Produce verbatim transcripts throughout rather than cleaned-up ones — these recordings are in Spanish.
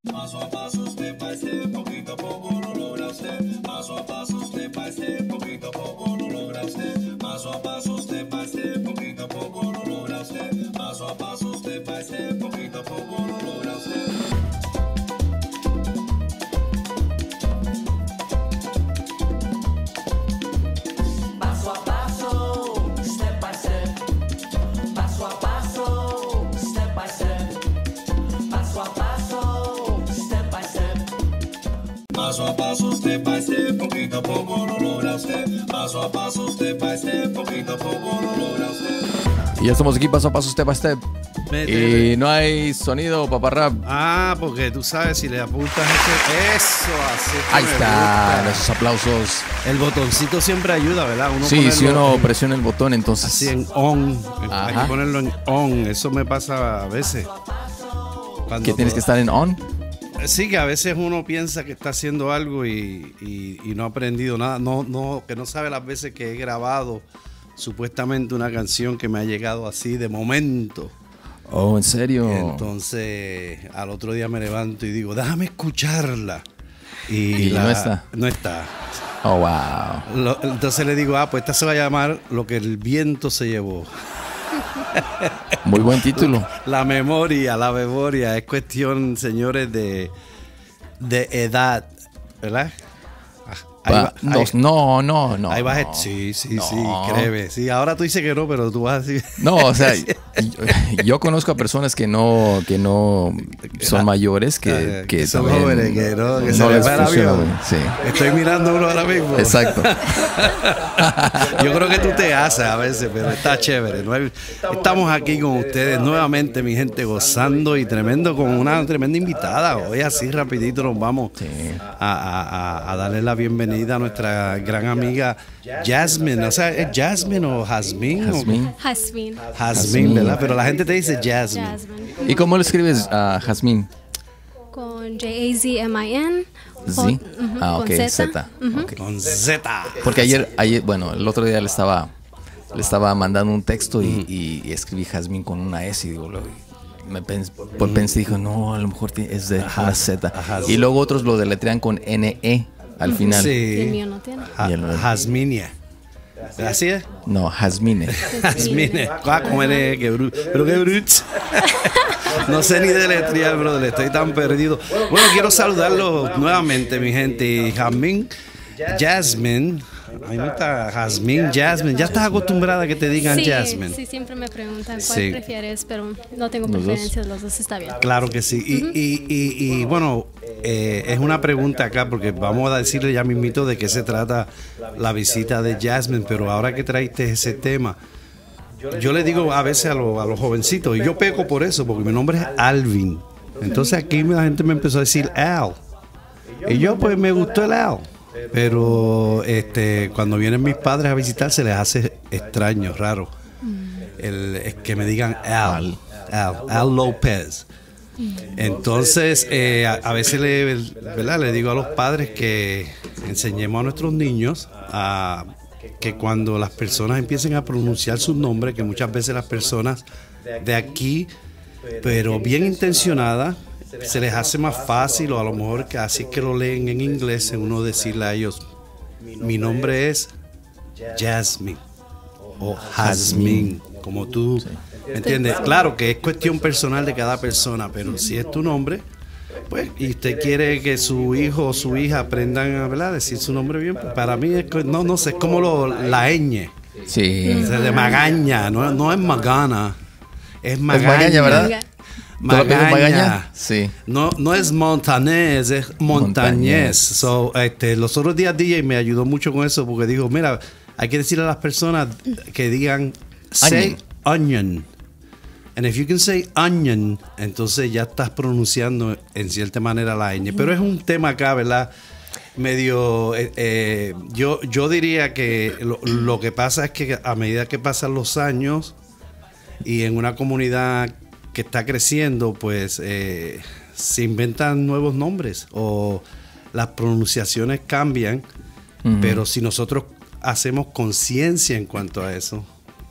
Paso a paso, step by step, poquito a poco lo lograste. Paso a paso, step by step, poquito a poco lo lograste. Paso a paso, step by step, poquito a poco lo lograste. Paso a paso, step by step, poquito a poco lo lograste. Paso a paso, step by step, poquito a poco lo lograste. Paso a paso, step by step, poquito a poco lo lograste. Y ya estamos aquí paso a paso, step by step. Métele. Y no hay sonido, papá rap. Ah, porque tú sabes, si le apuntas ese, eso, así que Ahí me está, gusta. esos aplausos. El botoncito siempre ayuda, ¿verdad? Uno Sí, ponerlo si uno en- presiona el botón, entonces. así en on, hay Ajá. que ponerlo en on, eso me pasa a veces. Cuando Que tienes que todo- estar en on. Sí, que a veces uno piensa que está haciendo algo y, y- y no ha aprendido nada, no, no, que no sabe las veces que he grabado supuestamente una canción que me ha llegado así de momento. Oh, ¿en serio? Entonces, al otro día me levanto y digo, déjame escucharla. Y, Y la- no está. No está. Oh, wow. Lo- entonces le digo, ah, pues esta se va a llamar Lo que el viento se llevó. Muy buen título. La memoria, la memoria. Es cuestión, señores, de, de edad, ¿verdad? Ah, ahí Pa- va- no, ahí- no, no, no. ahí vas a- no. sí, sí, No. sí, créeme. Sí, ahora tú dices que no, pero tú vas a decir. No, o sea, yo, yo conozco a personas que no, que no son mayores, que, Ah, que, que son también jóvenes, que no, que se no les les va el funciona, avión. güey. Sí, Estoy mirando uno ahora mismo. exacto. Yo creo que tú te haces a veces, pero está chévere. ¿No? Estamos aquí con ustedes nuevamente, mi gente, gozando y tremendo, con una tremenda invitada. Hoy así rapidito nos vamos a, a- a- a darle la bienvenida a nuestra gran amiga Jasmine. O sea, ¿es Jasmine o Jasmine? o- Jazmín. Jasmine. Jasmine, ¿verdad? Pero la gente te dice Jasmine. Jasmine. ¿Y cómo le escribes a Jazmín? Con J A Z M I N. Z. J- ujú, Ah, con ok, Z. Z. Ok. Con Z. Porque ayer, ayer, bueno, el otro día le estaba, le estaba mandando un texto y, y- y escribí Jazmín con una S y digo, lo- me pens- pues pensé, dijo, no, a lo mejor ti- es de una Z. ajá. Y luego otros lo deletrean con N E al final. Y el Sí. mío no tiene. Ja- Y el- Jasminia. ¿Así es? No, Jazmine. Jasmine. Ah, ¿cómo eres? Qué bruto. Pero qué bruto. No sé ni deletrear, brother. Estoy tan perdido. Bueno, quiero saludarlos nuevamente, mi gente. Y Jasmine, Jasmine. A mí me gusta Jasmine, Jasmine. Ya estás acostumbrada a que te digan Sí, Jasmine. sí, siempre me preguntan cuál Sí. prefieres, pero no tengo ¿Los dos? preferencias, los dos está bien. Claro que sí. Y, y- y- y, bueno, eh, es una pregunta acá porque vamos a decirle ya mismito de qué se trata la visita de Jasmine, pero ahora que traiste ese tema, yo le digo a veces a, los- a los jovencitos, y yo peco por eso, porque mi nombre es Alvin. Entonces aquí la gente me empezó a decir Al. Y yo pues me gustó el Al. Pero este, cuando vienen mis padres a visitar se les hace extraño, raro. El, es que me digan Al. Al, Al López. Entonces, eh, a, a veces le, ¿verdad? le digo a los padres que enseñemos a nuestros niños a que cuando las personas empiecen a pronunciar sus nombres, que muchas veces las personas de aquí, pero bien intencionadas, se les hace más fácil, o a lo mejor que así que lo leen en inglés, en uno decirle a ellos, mi nombre es Jasmine o Jasmine, como tú, ¿me entiendes? Claro que es cuestión personal de cada persona, pero si es tu nombre, pues, y usted quiere que su hijo o su hija aprendan a, ¿verdad?, decir su nombre bien, pues para mí es, co- no, no sé, es como lo, la ñ, Sí. o sea, de magaña, no, no es magana, es magaña. magaña, ¿verdad? ¿Todo lo que es Magaña. magaña? Sí. No, no es montanés, es montañés. Montañés. So, este, los otros días D J me ayudó mucho con eso porque dijo, mira, hay que decirle a las personas que digan say onion. And if you can say onion, entonces ya estás pronunciando en cierta manera la ñ. Pero es un tema acá, ¿verdad? Medio, eh, eh, yo, yo diría que lo, lo que pasa es que a medida que pasan los años y en una comunidad que está creciendo, pues eh, se inventan nuevos nombres o las pronunciaciones cambian, Ujú. pero si nosotros hacemos conciencia en cuanto a eso,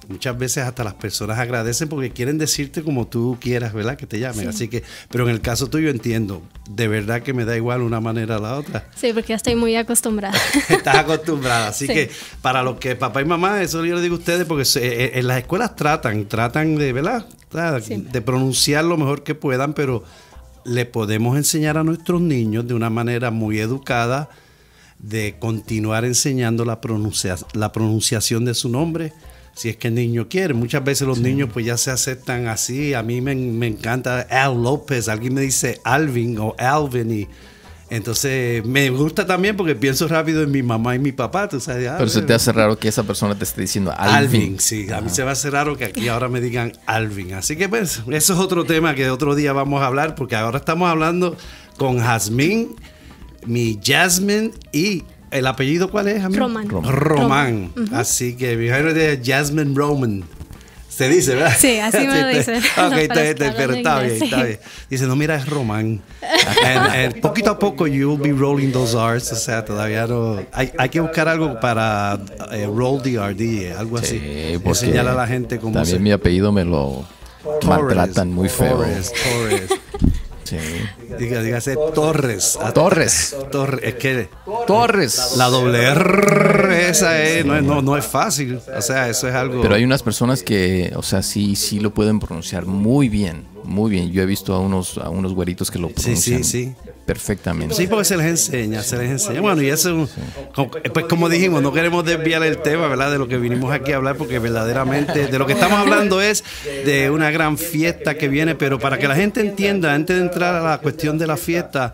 Muchas veces hasta las personas agradecen porque quieren decirte como tú quieras, ¿verdad? Que te llamen. Sí. Así que, pero en el caso tuyo entiendo, de verdad que me da igual una manera a la otra. Sí, porque ya estoy muy acostumbrada. Estás acostumbrada, así Sí. que para los que papá y mamá, eso yo le digo a ustedes, porque se- en las escuelas tratan, tratan de, ¿verdad? Sí. De pronunciar lo mejor que puedan, pero le podemos enseñar a nuestros niños de una manera muy educada de continuar enseñando la, pronuncia, la pronunciación de su nombre, si es que el niño quiere. Muchas veces los sí. niños pues ya se aceptan así. A mí me, me encanta Al López, alguien me dice Alvin o Alvin y entonces me gusta también porque pienso rápido en mi mamá y mi papá, tú sabes. Pero se te hace raro que esa persona te esté diciendo Alvin. Alvin, sí, a mí se me hace raro que aquí ahora me digan Alvin. Así que pues eso es otro tema que otro día vamos a hablar, porque ahora estamos hablando con Jazmín, mi Jasmine, y ¿el apellido cuál es? Roman. Román. Román. Uh-huh. Así que mi hija es Jasmine Roman. Se dice, ¿verdad? Sí, así me lo dicen. Ok, está, está, pero está bien, está bien. Dice, no, mira, es Román. and, and poquito a poco you'll be rolling those R's. O sea, todavía no... Hay, hay que buscar algo para uh, roll the R D, algo así. Sí, enseñar a la gente cómo también se... mi apellido me lo Torres, maltratan muy feo. Torres, Torres. Sí. Diga, dígase Torres. A Torres. Torres. Es que Torres. la doble R esa es, no, es, no, no es fácil. O sea, eso es algo. Pero hay unas personas que, o sea, sí, sí lo pueden pronunciar muy bien, muy bien. Yo he visto a unos, a unos güeritos que lo pronuncian sí, sí, sí. perfectamente. Sí, porque se les enseña, se les enseña. Bueno, y eso, sí. pues como dijimos, no queremos desviar el tema, ¿verdad? De lo que vinimos aquí a hablar, porque verdaderamente de lo que estamos hablando es de una gran fiesta que viene, pero para que la gente entienda, antes de entrar a la cuestión de la fiesta,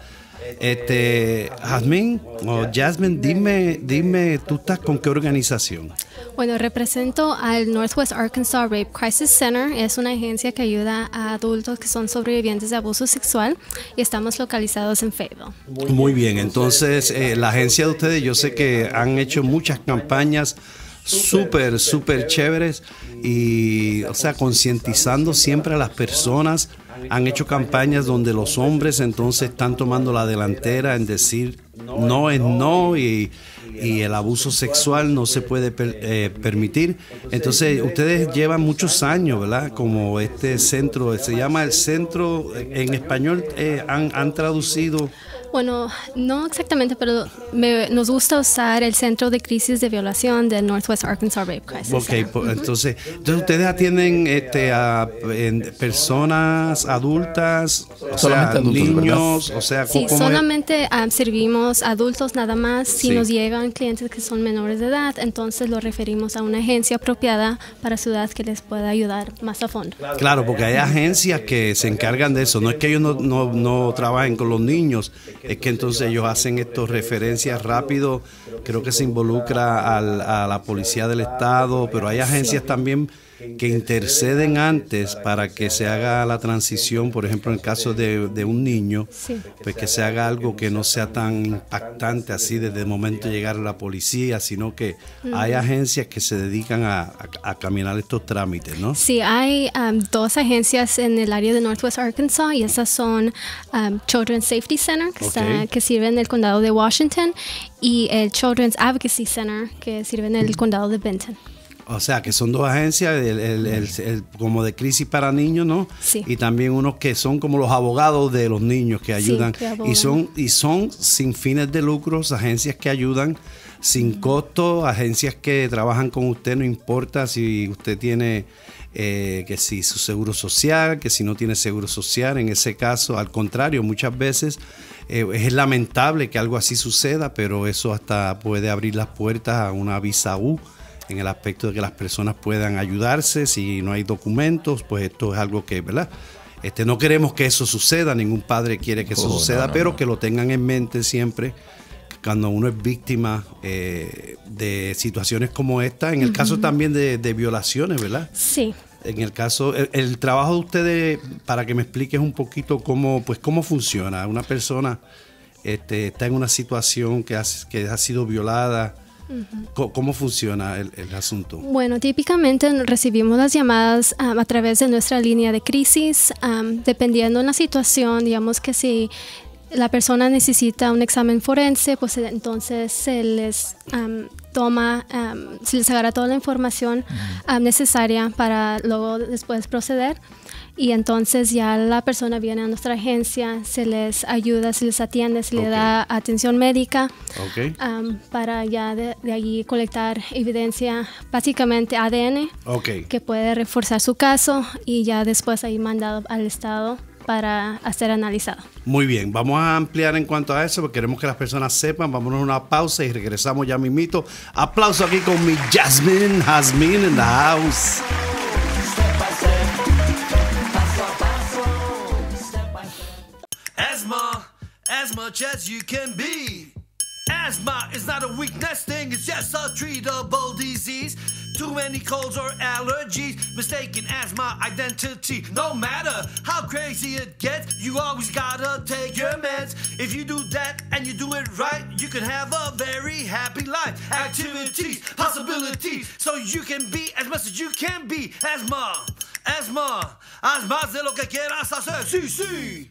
este, Jazmín o Jasmine, dime, dime, ¿tú estás con qué organización? Bueno, represento al Northwest Arkansas Rape Crisis Center. Es una agencia que ayuda a adultos que son sobrevivientes de abuso sexual y estamos localizados en Fayetteville. Muy bien, entonces eh, la agencia de ustedes, yo sé que han hecho muchas campañas súper, súper chéveres y, o sea, concientizando siempre a las personas. Han hecho campañas donde los hombres entonces están tomando la delantera en decir no es no y, y el abuso sexual no se puede per, eh, permitir. Entonces ustedes llevan muchos años, ¿verdad? Como este centro, se llama el centro, en español eh, han, han traducido... Bueno, no exactamente, pero me, nos gusta usar el Centro de Crisis de Violación del Northwest Arkansas Rape Crisis. Ok, pues, entonces, entonces ustedes atienden este, a en personas adultas, o solamente sea, adultos, niños, ¿verdad? o sea, sí, ¿cómo solamente um, servimos adultos nada más. Si sí. nos llegan clientes que son menores de edad, entonces los referimos a una agencia apropiada para su edad que les pueda ayudar más a fondo. Claro, porque hay agencias que se encargan de eso. No es que ellos no, no, no trabajen con los niños, es que entonces ellos hacen estas referencias rápido. Creo que se involucra al, a la policía del estado, pero hay agencias también que interceden antes para que se haga la transición, por ejemplo, en el caso de, de un niño, Sí. pues que se haga algo que no sea tan impactante así desde el momento de llegar a la policía, sino que mm. hay agencias que se dedican a, a, a caminar estos trámites, ¿no? Sí, hay um, dos agencias en el área de Northwest Arkansas y esas son um, Children's Safety Center, que, Okay. está, que sirve en el condado de Washington, y el Children's Advocacy Center, que sirve en el condado de Benton. O sea, que son dos agencias, el, el, el, el, como de crisis para niños, ¿no? Sí. Y también unos que son como los abogados de los niños que ayudan. Sí, que abogan. y son y son sin fines de lucros, agencias que ayudan sin costo, agencias que trabajan con usted, no importa si usted tiene eh, que si su seguro social, que si no tiene seguro social. En ese caso, al contrario, muchas veces eh, es lamentable que algo así suceda, pero eso hasta puede abrir las puertas a una visa U, en el aspecto de que las personas puedan ayudarse. Si no hay documentos, pues esto es algo que, ¿verdad? Este, no queremos que eso suceda, ningún padre quiere que eso Oh, suceda, no, no, pero no. que lo tengan en mente siempre cuando uno es víctima eh, de situaciones como esta, en el uh-huh. caso también de, de violaciones, ¿verdad? Sí. En el caso, el, el trabajo de ustedes, para que me expliques un poquito cómo, pues cómo funciona. Una persona este, está en una situación que ha, que ha sido violada. Uh-huh. ¿Cómo funciona el, el asunto? Bueno, típicamente recibimos las llamadas um, a través de nuestra línea de crisis, um, dependiendo de la situación. Digamos que si la persona necesita un examen forense, pues entonces se les um, toma, um, se les agarra toda la información um, necesaria para luego después proceder. Y entonces ya la persona viene a nuestra agencia, se les ayuda, se les atiende, se okay. le da atención médica okay. um, para ya de, de allí colectar evidencia, básicamente A D N, okay. que puede reforzar su caso y ya después ahí mandado al estado para ser analizado. Muy bien, vamos a ampliar en cuanto a eso porque queremos que las personas sepan. Vámonos a una pausa y regresamos ya mismito. Aplauso aquí con mi Jasmine, Jasmine in the house. Asthma, as much as you can be. Asthma is not a weakness thing, it's just a treatable disease. Too many colds or allergies, mistaken asthma identity. No matter how crazy it gets, you always gotta take your meds. If you do that and you do it right, you can have a very happy life. Activities, possibilities, so you can be as much as you can be. Asthma, asthma, haz más de lo que quieras hacer. Sí, sí.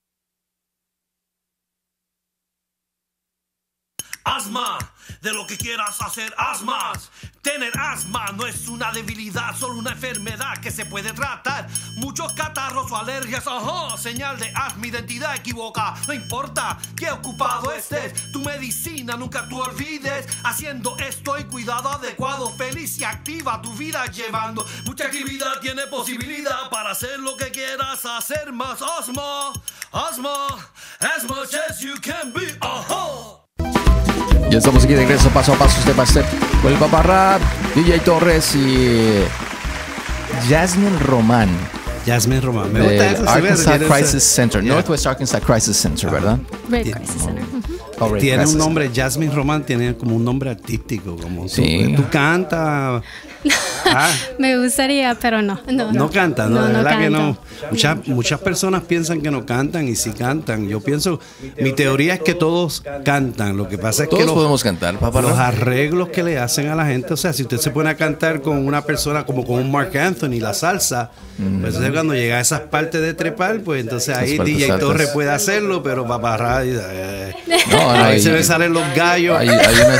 Asma, de lo que quieras hacer, asmas. Tener asma no es una debilidad, solo una enfermedad que se puede tratar. Muchos catarros o alergias, ajá, señal de asma, identidad equivoca. No importa qué ocupado estés, tu medicina nunca tú olvides. Haciendo esto y cuidado adecuado, feliz y activa tu vida llevando. Mucha actividad tiene posibilidad para hacer lo que quieras hacer más. Asma, asma, as much as you can be, ajá. Ya estamos aquí de regreso, paso a paso, step by step, con el Papá Rap, D J Torres y Jasmine Román. Jasmine Román, me gusta eso. Arkansas Crisis Center, yeah. Northwest Arkansas Crisis Center, ¿verdad? Rape Crisis Center. Oh, Rape tiene Crisis un nombre, Jasmine Román tiene como un nombre artístico, como sí. tú, tú cantas. Ah. Me gustaría, pero no. No, no, no canta, no, no, de no verdad canto. que no. Muchas, muchas personas piensan que no cantan y sí cantan. Yo pienso, mi teoría es que todos cantan. Lo que pasa es todos que los, podemos cantar, papá. Los arreglos que le hacen a la gente, o sea, si usted se pone a cantar con una persona como con un Mark Anthony, la salsa, mm. pues entonces cuando llega a esas partes de trepar, pues entonces ahí D J Torres puede hacerlo, pero Papá Radio, eh, no, no, ahí, ahí se me salen los gallos. Hay, hay unas...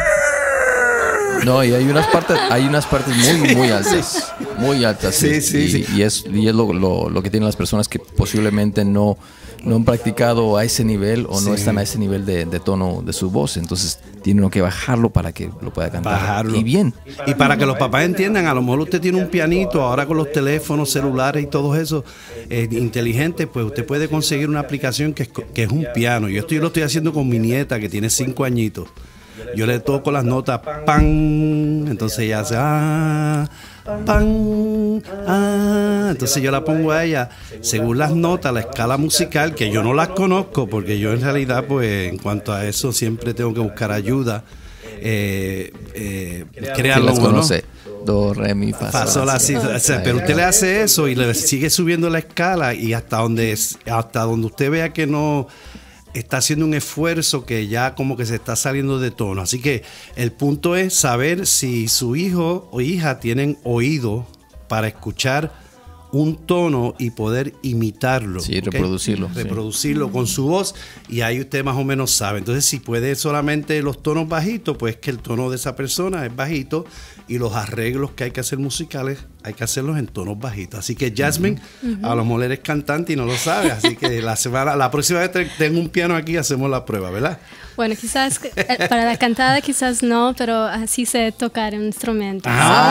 No, y hay unas partes, hay unas partes muy, muy altas, muy altas. Sí, sí, y, sí. y es, y es lo, lo, lo que tienen las personas que posiblemente no, no han practicado a ese nivel o sí. no están a ese nivel de, de tono de su voz. Entonces tienen que bajarlo para que lo pueda cantar. Bajarlo. Y bien. Y para que los papás entiendan, a lo mejor usted tiene un pianito, ahora con los teléfonos celulares y todo eso eh, inteligente, pues usted puede conseguir una aplicación que es, que es un piano. Yo esto yo lo estoy haciendo con mi nieta que tiene cinco añitos. Yo le toco las notas, pan, entonces ella hace, ah, pan, ah, entonces yo la pongo a ella según las notas, la escala musical, que yo no las conozco, porque yo en realidad, pues, en cuanto a eso, siempre tengo que buscar ayuda, eh, eh, créanlo, ¿no? Conoce. Do, re, mi, fa, fa sol, así, o sea, pero usted le hace eso y le sigue subiendo la escala y hasta donde, hasta donde usted vea que no... está haciendo un esfuerzo que ya como que se está saliendo de tono. Así que el punto es saber si su hijo o hija tienen oído para escuchar un tono y poder imitarlo. Sí, ¿okay? reproducirlo. Reproducirlo sí. con su voz y ahí usted más o menos sabe. Entonces, si puede solamente los tonos bajitos, pues que el tono de esa persona es bajito y los arreglos que hay que hacer musicales hay que hacerlos en tonos bajitos. Así que Jasmine, uh-huh. a lo mejor eres cantante y no lo sabe. Así que la semana, la próxima vez que tengo un piano aquí, hacemos la prueba, ¿verdad? Bueno, quizás para la cantada quizás no, pero así sé tocar un instrumento.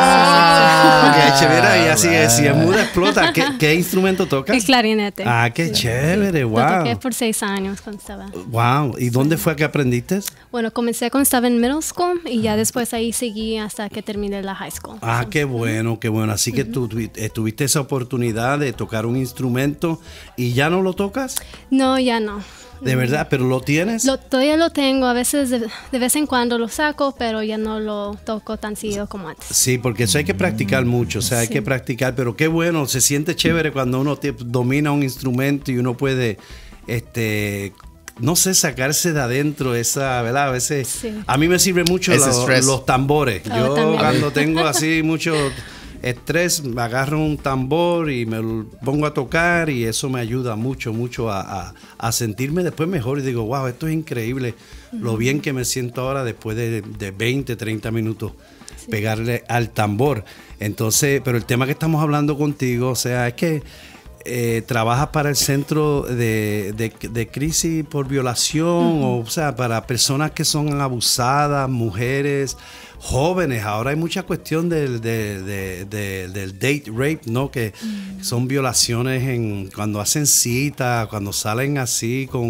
Ah, qué chévere. Y así es, si es muda explota. ¿Qué, qué instrumento tocas? El clarinete. Ah, qué sí. chévere, wow. Lo toqué por seis años cuando estaba. Wow. ¿Y dónde fue que aprendiste? Bueno, comencé cuando estaba en middle school y ya después ahí seguí hasta que terminé la high school. Ah, so. qué bueno, qué bueno. Así que tú tuviste esa oportunidad de tocar un instrumento y ya no lo tocas. No, ya no. ¿De verdad? ¿Pero lo tienes? Lo, todavía lo tengo, a veces de, de vez en cuando lo saco, pero ya no lo toco tan seguido como antes. Sí, porque eso hay que practicar mucho, o sea, hay sí. que practicar, pero qué bueno, se siente chévere cuando uno te, domina un instrumento y uno puede, este, no sé, sacarse de adentro esa, ¿verdad? A veces, sí. a mí me sirve mucho lo, los tambores. Oh, yo también. Cuando tengo así mucho... estrés, me agarro un tambor y me lo pongo a tocar y eso me ayuda mucho, mucho a, a, a sentirme después mejor y digo, wow, esto es increíble, uh-huh. lo bien que me siento ahora después de, de veinte, treinta minutos sí. pegarle al tambor. Entonces, pero el tema que estamos hablando contigo, o sea, es que eh, trabajas para el centro de, de, de crisis por violación, uh-huh. o, o sea, para personas que son abusadas, mujeres, jóvenes. Ahora hay mucha cuestión del, de, de, de, del date rape, ¿no? Que mm. son violaciones en cuando hacen cita, cuando salen así con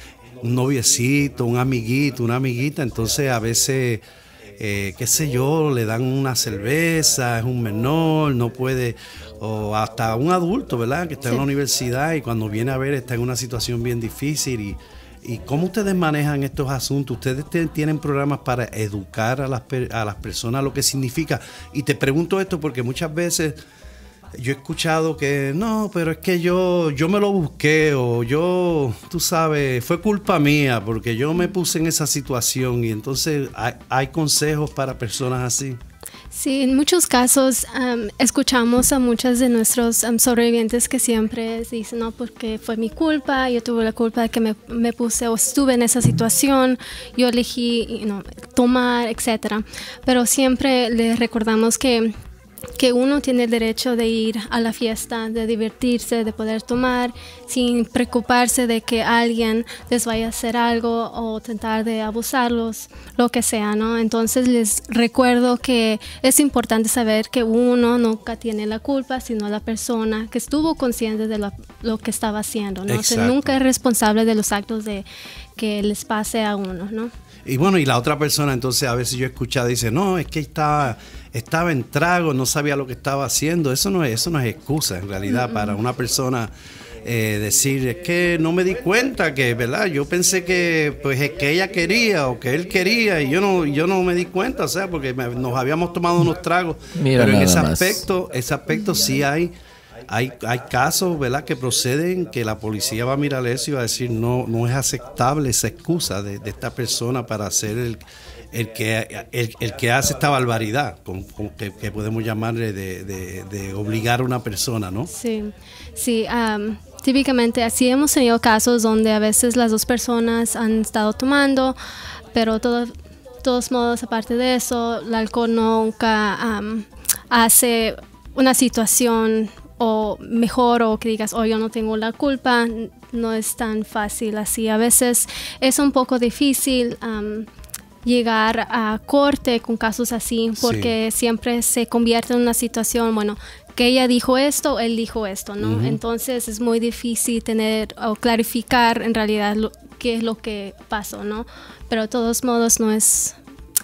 un noviecito, un amiguito, una amiguita. Entonces a veces, eh, qué sé yo, le dan una cerveza, es un menor, no puede, o hasta un adulto, ¿verdad? Que está sí. en la universidad y cuando viene a ver está en una situación bien difícil. Y ¿Y cómo ustedes manejan estos asuntos? ¿Ustedes te, tienen programas para educar a las, a las personas lo que significa? Y te pregunto esto porque muchas veces yo he escuchado que no, pero es que yo, yo me lo busqué o yo, tú sabes, fue culpa mía porque yo me puse en esa situación y entonces hay, hay consejos para personas así. Sí, en muchos casos um, escuchamos a muchos de nuestros um, sobrevivientes que siempre dicen, no, porque fue mi culpa, yo tuve la culpa de que me, me puse o estuve en esa situación, yo elegí you know, tomar, etcétera. Pero siempre les recordamos que que uno tiene el derecho de ir a la fiesta, de divertirse, de poder tomar sin preocuparse de que alguien les vaya a hacer algo o tratar de abusarlos, lo que sea, ¿no? Entonces les recuerdo que es importante saber que uno nunca tiene la culpa, sino la persona que estuvo consciente de lo, lo que estaba haciendo, ¿no? O sea, nunca es responsable de los actos de que les pase a uno, ¿no? Y bueno, y la otra persona, entonces a veces yo he escuchado, dice, no, es que estaba, estaba en trago, no sabía lo que estaba haciendo. Eso no es, eso no es excusa, en realidad, mm-hmm. para una persona eh, decir, es que no me di cuenta que, ¿verdad? Yo pensé que, pues, es que ella quería o que él quería y yo no, yo no me di cuenta, o sea, porque me, nos habíamos tomado unos tragos. Mira, pero en ese aspecto, ese aspecto sí hay... Hay, hay casos, ¿verdad?, que proceden que la policía va a mirar eso y va a decir no, no es aceptable esa excusa de, de esta persona para hacer el, el, que, el, el que hace esta barbaridad, con, con que, que podemos llamarle de, de, de obligar a una persona, ¿no? Sí, sí. Um, típicamente así hemos tenido casos donde a veces las dos personas han estado tomando, pero todo, de todos modos, aparte de eso, el alcohol nunca um, hace una situación o mejor o que digas, oh, yo no tengo la culpa, no es tan fácil así. A veces es un poco difícil um, llegar a corte con casos así porque sí. siempre se convierte en una situación, bueno, que ella dijo esto, él dijo esto, ¿no? Uh-huh. Entonces es muy difícil tener o clarificar en realidad lo, qué es lo que pasó, ¿no? Pero de todos modos no es...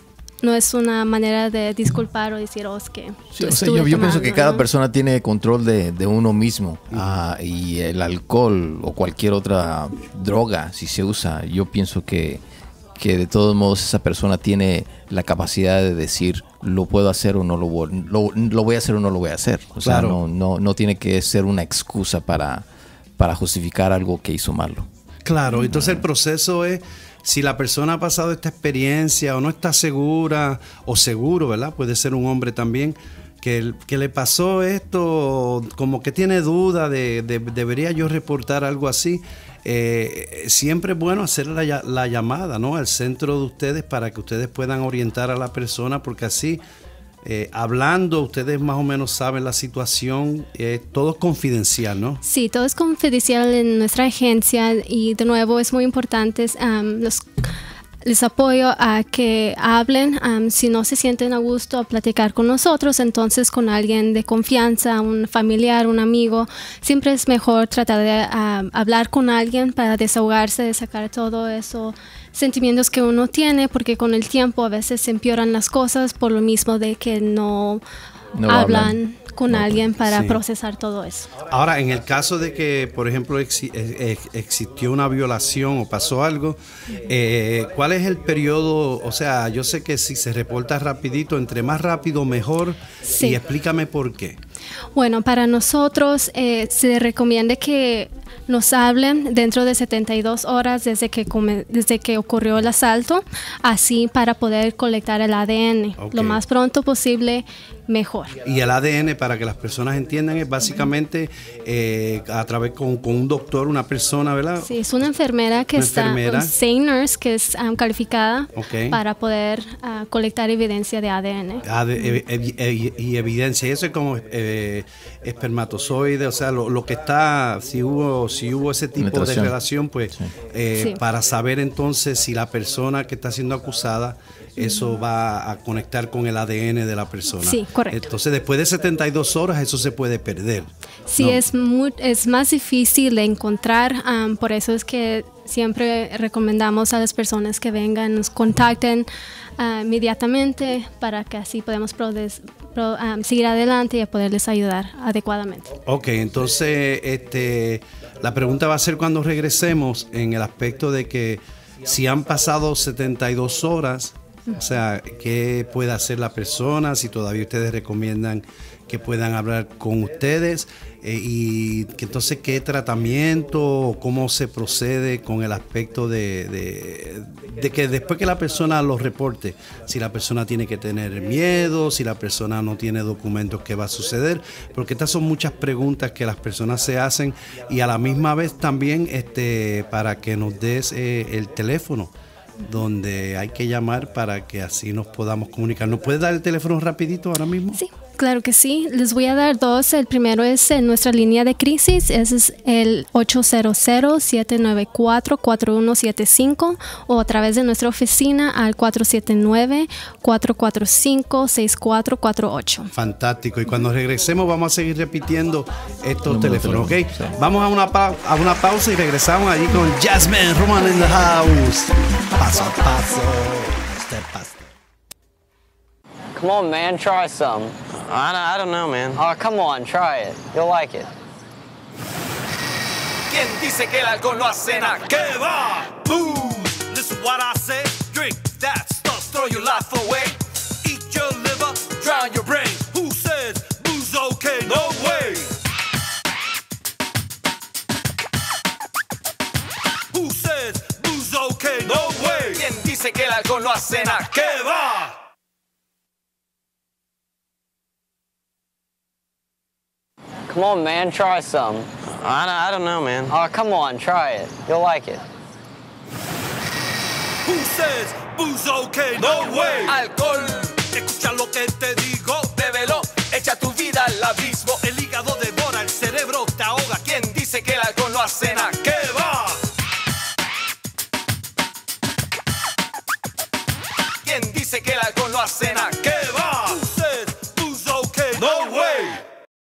No es una manera de disculpar o decir, oh, es que sí, o sea, yo, yo tomando, pienso que cada ¿no? persona tiene control de, de uno mismo. Uh-huh. uh, y el alcohol o cualquier otra droga, si se usa, yo pienso que, que de todos modos esa persona tiene la capacidad de decir, lo puedo hacer o no lo voy, lo, lo voy a hacer o no lo voy a hacer. O claro. sea, no, no, no tiene que ser una excusa para, para justificar algo que hizo malo. Claro, entonces el proceso es... Si la persona ha pasado esta experiencia o no está segura o seguro, ¿verdad? Puede ser un hombre también, que, que le pasó esto, como que tiene duda de, de debería yo reportar algo así. Eh, siempre es bueno hacer la, la llamada, ¿no?, al centro de ustedes para que ustedes puedan orientar a la persona, porque así, eh, hablando, ustedes más o menos saben la situación, eh, todo es confidencial, ¿no? Sí, todo es confidencial en nuestra agencia y de nuevo es muy importante, um, los, les apoyo a que hablen, um, si no se sienten a gusto a platicar con nosotros, entonces con alguien de confianza, un familiar, un amigo, siempre es mejor tratar de uh, hablar con alguien para desahogarse, de sacar todo eso, sentimientos que uno tiene, porque con el tiempo a veces se empeoran las cosas por lo mismo de que no, no hablan, hablan con no, alguien para sí. procesar todo eso. Ahora, en el caso de que, por ejemplo, ex, ex, existió una violación o pasó algo, eh, ¿cuál es el periodo? O sea, yo sé que si se reporta rapidito, entre más rápido mejor, sí. y explícame por qué. Bueno, para nosotros eh, se recomienda que nos hablen dentro de setenta y dos horas desde que, come, desde que ocurrió el asalto, así para poder colectar el A D N. Okay. Lo más pronto posible mejor. Y el A D N, para que las personas entiendan, es básicamente eh, a través con, con un doctor, una persona, ¿verdad? Sí, es una enfermera que una está, enfermera. un S A I nurse, que es um, calificada Okay. para poder uh, colectar evidencia de A D N. Ah, de- ev- ev- y evidencia, y eso es como eh, espermatozoide, o sea, lo, lo que está, si hubo si hubo ese tipo Penetración. de relación, pues Sí. eh, Sí. para saber entonces si la persona que está siendo acusada, eso va a conectar con el A D N de la persona. Sí, correcto. Entonces, después de setenta y dos horas, eso se puede perder. Sí, ¿no? es, muy, es más difícil de encontrar, um, por eso es que siempre recomendamos a las personas que vengan, nos contacten uh, inmediatamente para que así podamos prodes- pro- um, seguir adelante y a poderles ayudar adecuadamente. Ok, entonces este, la pregunta va a ser cuando regresemos en el aspecto de que si han pasado setenta y dos horas, o sea, ¿qué puede hacer la persona? Si todavía ustedes recomiendan que puedan hablar con ustedes eh, y que entonces qué tratamiento o cómo se procede con el aspecto de, de, de que después que la persona lo reporte, si la persona tiene que tener miedo, si la persona no tiene documentos, ¿qué va a suceder? Porque estas son muchas preguntas que las personas se hacen y a la misma vez también este, para que nos des eh, el teléfono donde hay que llamar para que así nos podamos comunicar. ¿Nos puedes dar el teléfono rapidito ahora mismo? Sí, claro que sí. Les voy a dar dos. El primero es en nuestra línea de crisis. Ese es el ocho cero cero, siete nueve cuatro, cuatro uno siete cinco o a través de nuestra oficina al cuatro siete nueve, cuatro cuatro cinco, seis cuatro cuatro ocho. Fantástico. Y cuando regresemos vamos a seguir repitiendo estos Número de teléfonos, ¿ok? teléfono, sí. Vamos a una, pa- a una pausa y regresamos allí con Jasmine Roman in the house. Paso a paso. Step by step. Come on, man, try some. I don't, I don't know, man. Oh, come on, try it. You'll like it. ¿Quién dice que el alcohol no hace nada? ¿Qué va? Booze. Listen what I say. Drink that stuff, throw your life away. Eat your liver, drown your brain. Who says booze okay? No way. Who says booze okay? No way. ¿Quién dice que el alcohol no hace nada? ¿Qué va? Come on, man, try some. I don't, I don't know, man. Oh, come on, try it. You'll like it. Who says booze okay? No way. Alcohol, escucha lo que te digo, bébelo, echa tu vida al abismo. El hígado devora, el cerebro te ahoga. ¿Quién dice que el alcohol no hace nada? ¿Qué va? ¿Quién dice que el alcohol no hace nada? ¿Qué va? Who says booze okay? No way.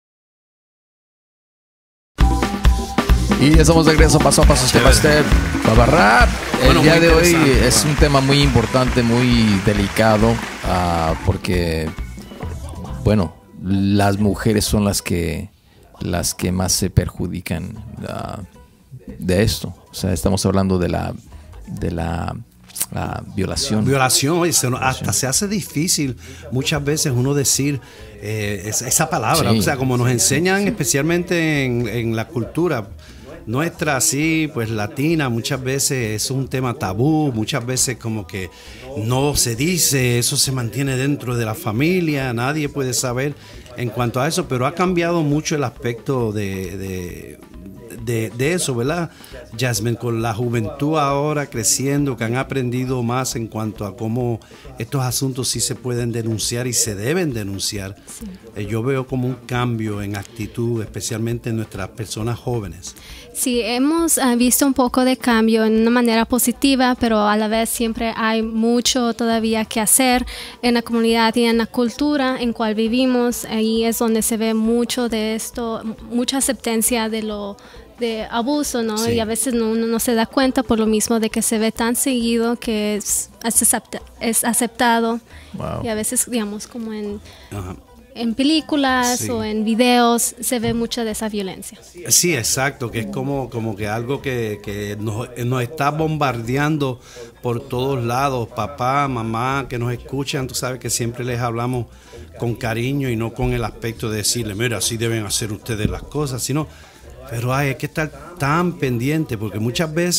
Y ya estamos de regreso, paso a paso, step by step. Baba Rap. El Bueno, día muy de hoy interesante, es bueno. un tema muy importante, muy delicado, ah, porque, bueno, las mujeres son las que, las que más se perjudican ah, de esto. O sea, estamos hablando de la, de la ah, violación. Violación, oye, se nos- hasta se hace difícil muchas veces uno decir eh, esa, esa palabra, Sí. o sea, como nos enseñan especialmente en, en la cultura nuestra así, pues latina, muchas veces es un tema tabú, muchas veces como que no se dice, eso se mantiene dentro de la familia, nadie puede saber en cuanto a eso, pero ha cambiado mucho el aspecto de, de, de, de eso, ¿verdad? Jasmine, con la juventud ahora creciendo, que han aprendido más en cuanto a cómo estos asuntos sí se pueden denunciar y se deben denunciar, eh, yo veo como un cambio en actitud, especialmente en nuestras personas jóvenes. Sí, hemos uh, visto un poco de cambio en una manera positiva, pero a la vez siempre hay mucho todavía que hacer en la comunidad y en la cultura en cual vivimos. Ahí es donde se ve mucho de esto, mucha aceptancia de lo de abuso, ¿no? Sí. Y a veces no, uno no se da cuenta por lo mismo de que se ve tan seguido que es, es, acepta, es aceptado. Wow. Y a veces, digamos, como en, Ajá. en películas Sí. o en videos, se ve mucha de esa violencia. Sí, exacto, que es como, como que algo que, que nos, nos está bombardeando por todos lados. Papá, mamá, que nos escuchan, tú sabes que siempre les hablamos con cariño y no con el aspecto de decirle, mira, así deben hacer ustedes las cosas, sino, pero hay que estar tan pendiente porque muchas veces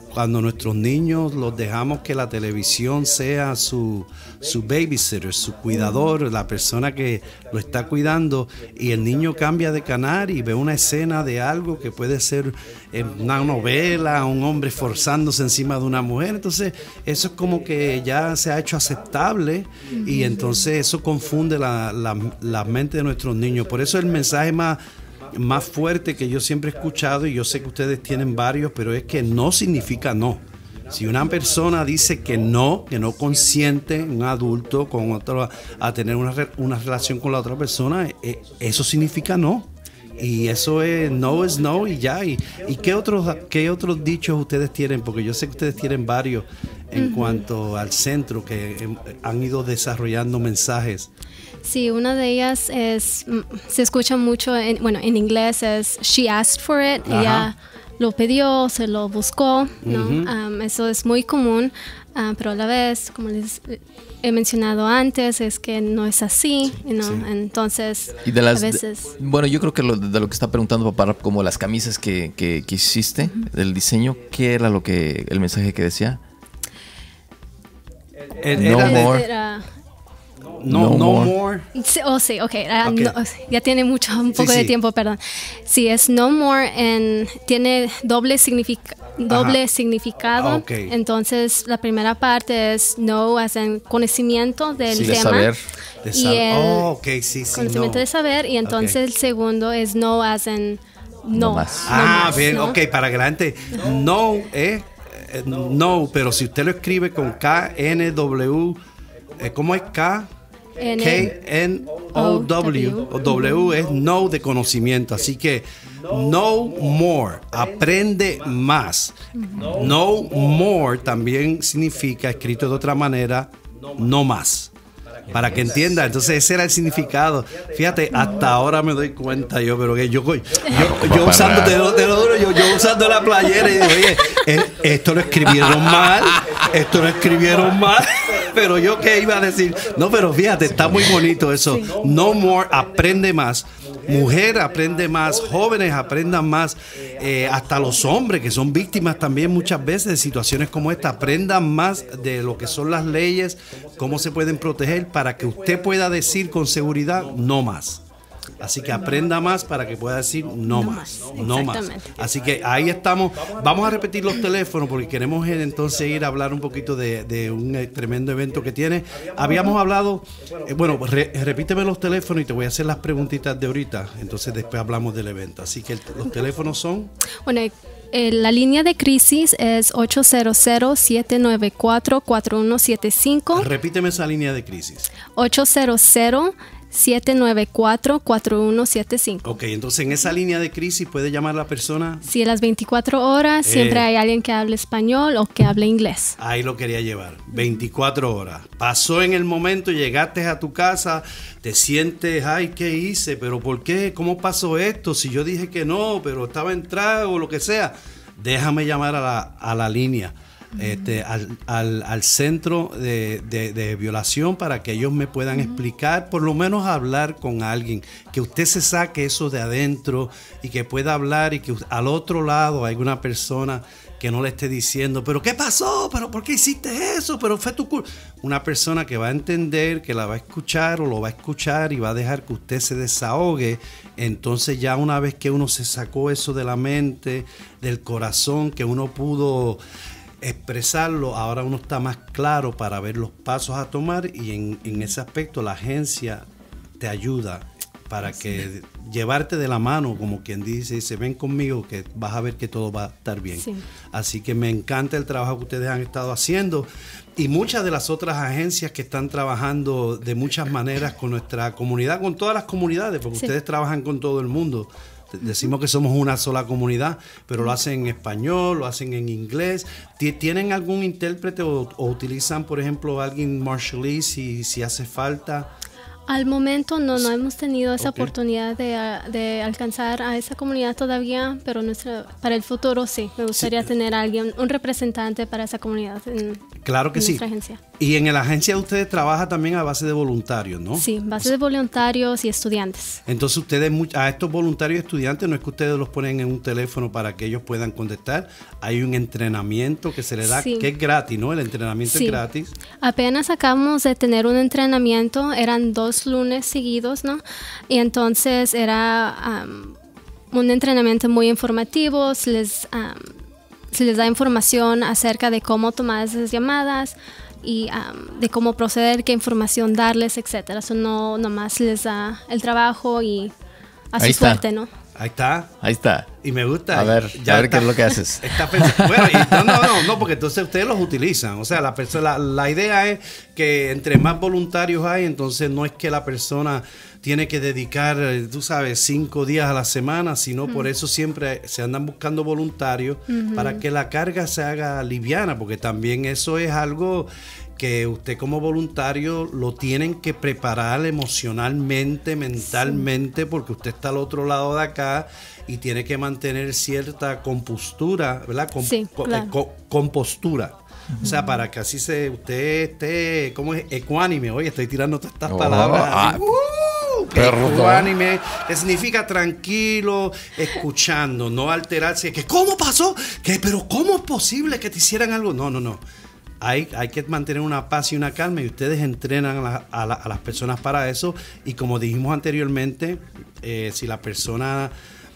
cuando nuestros niños los dejamos que la televisión sea su, su babysitter, su cuidador, la persona que lo está cuidando, y el niño cambia de canal y ve una escena de algo que puede ser una novela, un hombre forzándose encima de una mujer, entonces eso es como que ya se ha hecho aceptable y entonces eso confunde la, la, la mente de nuestros niños. Por eso el mensaje más más fuerte que yo siempre he escuchado, y yo sé que ustedes tienen varios, pero es que no significa no. Si una persona dice que no, que no consiente un adulto con otro a tener una, una relación con la otra persona, eh, eso significa no. Y eso es no es no y ya. ¿Y, y qué otros qué otros dichos ustedes tienen? Porque yo sé que ustedes tienen varios en uh-huh. cuanto al centro, que eh, han ido desarrollando mensajes. Sí, una de ellas es, se escucha mucho, en, bueno, en inglés es she asked for it, Ajá. ella lo pidió, se lo buscó, ¿no? Uh-huh. Um, eso es muy común, uh, pero a la vez, como les he mencionado antes, es que no es así, ¿no? Sí. Entonces, y de las, a veces... De, bueno, yo creo que lo, de lo que está preguntando papá, como las camisas que, que, que hiciste, uh-huh. del diseño, ¿qué era lo que el mensaje que decía? El, no era, more. Era, No, no, no more. more. Sí, oh, sí, okay. Uh, okay. No, ya tiene mucho, un poco sí, de sí. tiempo, perdón. Sí, es no more, en, tiene doble, significa, doble significado. Okay. Entonces, la primera parte es no, as en conocimiento del sí, tema. De saber. De y el oh, okay, sí, sí, conocimiento no. de saber. Y entonces okay. el segundo es no, as en no. No más. Ah, no más, bien, ¿no? ok, para que la gente, no es eh, no, pero si usted lo escribe con K N W, eh, ¿cómo es K? K N O W, o W es no de conocimiento, así que know more, aprende más. Know more también significa, escrito de otra manera, no más. Para que entienda, entonces ese era el significado. Fíjate, hasta ahora me doy cuenta yo, pero que yo, yo, yo, yo usando, te lo, te lo duro, yo, yo usando la playera y digo, oye, eh, esto lo escribieron mal, esto lo escribieron mal, pero yo qué iba a decir. No, pero fíjate, está muy bonito eso. Sí. No more, aprende más. Mujer aprende más, jóvenes aprendan más, eh, hasta los hombres que son víctimas también muchas veces de situaciones como esta, aprendan más de lo que son las leyes, cómo se pueden proteger para que usted pueda decir con seguridad no más. Así que aprenda más para que pueda decir no, no más, más, no más. Así que ahí estamos. Vamos a repetir los teléfonos porque queremos entonces ir a hablar un poquito de, de un tremendo evento que tiene. Habíamos hablado, eh, bueno, re, repíteme los teléfonos y te voy a hacer las preguntitas de ahorita. Entonces después hablamos del evento. Así que el, los teléfonos son... Bueno, eh, la línea de crisis es ocho cero cero, siete nueve cuatro, cuatro uno siete cinco. Repíteme esa línea de crisis. ocho cero cero, siete nueve cuatro, cuatro uno siete cinco. Ok, entonces en esa línea de crisis puede llamar la persona. Sí, a las veinticuatro horas eh, siempre hay alguien que hable español o que hable inglés. Ahí lo quería llevar, veinticuatro horas. Pasó en el momento, llegaste a tu casa, te sientes, ay, ¿qué hice? ¿Pero por qué? ¿Cómo pasó esto? Si yo dije que no, pero estaba en trago o lo que sea. Déjame llamar a la, a la línea. Este, al, al, al centro de, de, de violación para que ellos me puedan uh-huh. explicar, por lo menos hablar con alguien, que usted se saque eso de adentro y que pueda hablar y que al otro lado hay una persona que no le esté diciendo, pero ¿qué pasó? ¿Pero por qué hiciste eso? ¿Pero fue tu culpa? Una persona que va a entender, que la va a escuchar o lo va a escuchar y va a dejar que usted se desahogue. Entonces ya una vez que uno se sacó eso de la mente, del corazón, que uno pudo expresarlo, ahora uno está más claro para ver los pasos a tomar y en, en ese aspecto la agencia te ayuda para que llevarte de la mano, como quien dice, dice, ven conmigo que vas a ver que todo va a estar bien. Sí. Así que me encanta el trabajo que ustedes han estado haciendo y muchas de las otras agencias que están trabajando de muchas maneras con nuestra comunidad, con todas las comunidades, porque sí. ustedes trabajan con todo el mundo. Decimos que somos una sola comunidad, pero lo hacen en español, lo hacen en inglés. ¿Tienen algún intérprete o, o utilizan, por ejemplo, alguien marshallese si, si hace falta? Al momento no, no hemos tenido esa okay. oportunidad de, de alcanzar a esa comunidad todavía, pero nuestra, para el futuro sí, me gustaría sí. tener a alguien, un representante para esa comunidad en, claro que en sí. nuestra agencia. Y en la agencia de ustedes trabaja también a base de voluntarios, ¿no? Sí, base de voluntarios y estudiantes. Entonces ustedes, a estos voluntarios y estudiantes, no es que ustedes los ponen en un teléfono para que ellos puedan contestar. Hay un entrenamiento que se les da, Sí. que es gratis, ¿no? El entrenamiento Sí. es gratis. Apenas acabamos de tener un entrenamiento, eran dos lunes seguidos, ¿no? Y entonces era um, un entrenamiento muy informativo, se les, um, se les da información acerca de cómo tomar esas llamadas y um, de cómo proceder, qué información darles, etcétera. Eso no nomás les da el trabajo y a su Ahí está. suerte, ¿no? Ahí está. Ahí está. Y me gusta. A ver, Ya a ver está- qué es lo que haces. Está pensando- bueno, y no, no, no, no, porque entonces ustedes los utilizan. O sea, la, persona, la, la idea es que entre más voluntarios hay, entonces no es que la persona tiene que dedicar, eh, tú sabes, cinco días a la semana, sino por eso siempre se andan buscando voluntarios para que la carga se haga liviana, porque también eso es algo que usted como voluntario lo tienen que preparar emocionalmente, mentalmente, porque usted está al otro lado de acá y tiene que mantener cierta compostura, ¿verdad? Com- Sí, co- claro. eh, co- compostura. O sea, para que así se usted esté, ¿cómo es? Ecuánime. Oye, estoy tirando todas estas Oh, palabras. ah, ¡Uh! perro, Ecuánime, que significa tranquilo, escuchando, no alterarse. Que ¿cómo pasó? Que, pero ¿cómo es posible que te hicieran algo? No, no, no. Hay, hay que mantener una paz y una calma y ustedes entrenan a, la- a la- a las personas para eso. Y como dijimos anteriormente, eh, si la persona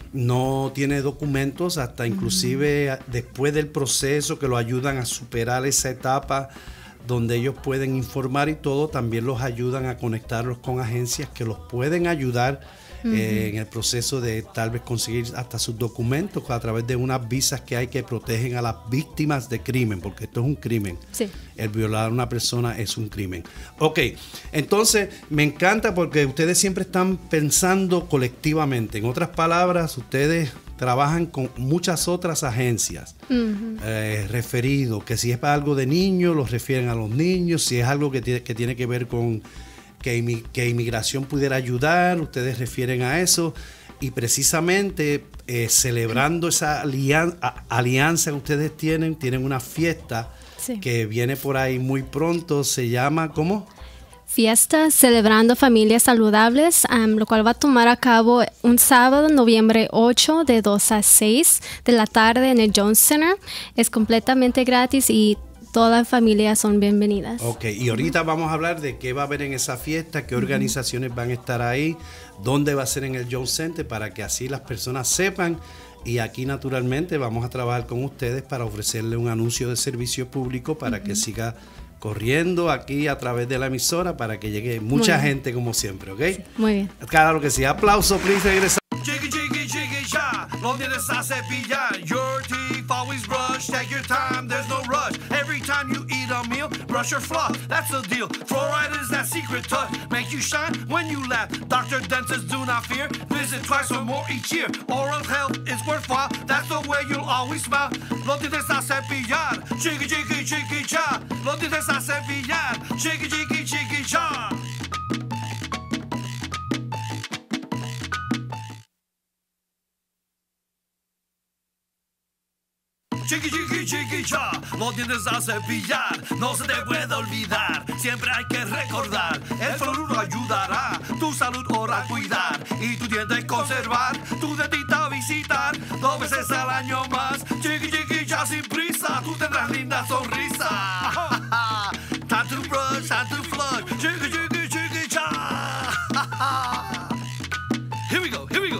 no tiene documentos, hasta inclusive después del proceso que lo ayudan a superar esa etapa donde ellos pueden informar y todo, también los ayudan a conectarlos con agencias que los pueden ayudar eh, en el proceso de tal vez conseguir hasta sus documentos a través de unas visas que hay que protegen a las víctimas de crimen, porque esto es un crimen. Sí. El violar a una persona es un crimen. Ok, entonces me encanta porque ustedes siempre están pensando colectivamente. En otras palabras, ustedes trabajan con muchas otras agencias Ujú. eh, referidos, que si es para algo de niños, los refieren a los niños, si es algo que tiene que, tiene que ver con que, imi- que inmigración pudiera ayudar, ustedes refieren a eso. Y precisamente eh, celebrando esa alian- a- alianza que ustedes tienen, tienen una fiesta Sí. que viene por ahí muy pronto, se llama, ¿cómo? Fiesta celebrando familias saludables, um, lo cual va a tomar a cabo un sábado, noviembre ocho, de dos a seis de la tarde en el Jones Center. Es completamente gratis y todas las familias son bienvenidas. Ok, y ahorita vamos a hablar de qué va a haber en esa fiesta, qué organizaciones van a estar ahí, dónde va a ser en el Jones Center, para que así las personas sepan. Y aquí naturalmente vamos a trabajar con ustedes para ofrecerle un anuncio de servicio público para que siga corriendo aquí a través de la emisora para que llegue mucha bien. gente como siempre, ¿ok? Muy bien. Claro que sí. Aplauso, please, regresa. Chiqui, chiqui, chiqui, cha. Lo tienes a cepillar. Your teeth always brush. Take your time, there's no rush. Every time you eat a meal, brush your floss. That's the deal. Fluoride is that secret touch. Make you shine when you laugh. Doctor, dentist, do not fear. Visit twice or more each year. Oral health is worthwhile. That's the way you'll always smile. Lo tienes a cepillar. Chiqui, chiqui, chiqui, cha. Lo tienes a cepillar. Chiqui, chiqui, chiqui, cha. Chiqui, chiqui, chiqui, cha, lo tienes a cepillar, no se te puede olvidar, siempre hay que recordar, el fluoruro ayudará, tu salud oral cuidar, y tu diente conservar, tu dentista visitar, dos veces al año más, chiqui, chiqui, cha, sin prisa, tú tendrás linda sonrisa. Time to brush, time to flush, chiqui, chiqui, chiqui, cha. Here we go, here we go.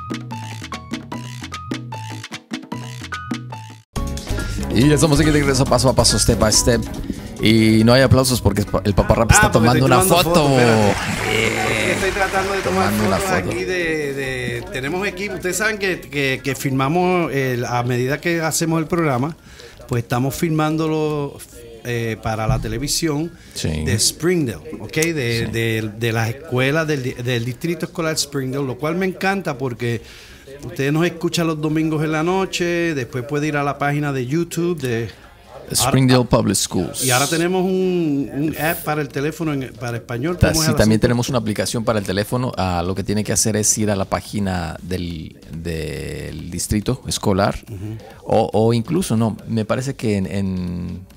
Y ya estamos aquí de regreso paso a paso, step by step. Y no hay aplausos porque el Papá Rap está Ah, porque tomando estoy una tomando foto. espérate. Estoy tratando de tomar Tomando una fotos foto. aquí de, de- Tenemos equipo. Ustedes saben que, que, que filmamos el- a medida que hacemos el programa, pues estamos filmándolo eh, para la televisión Sí. de Springdale, ¿ok? De, Sí. de, de las escuelas del, di- del Distrito Escolar Springdale, lo cual me encanta porque ustedes nos escuchan los domingos en la noche, después puede ir a la página de YouTube de... Springdale Public Schools. Y ahora tenemos un, un app para el teléfono en- para español. Ta- ¿Cómo es Sí, el también asunto? tenemos una aplicación para el teléfono. Ah, lo que tiene que hacer es ir a la página del, del distrito escolar o, o incluso, no, me parece que en, en,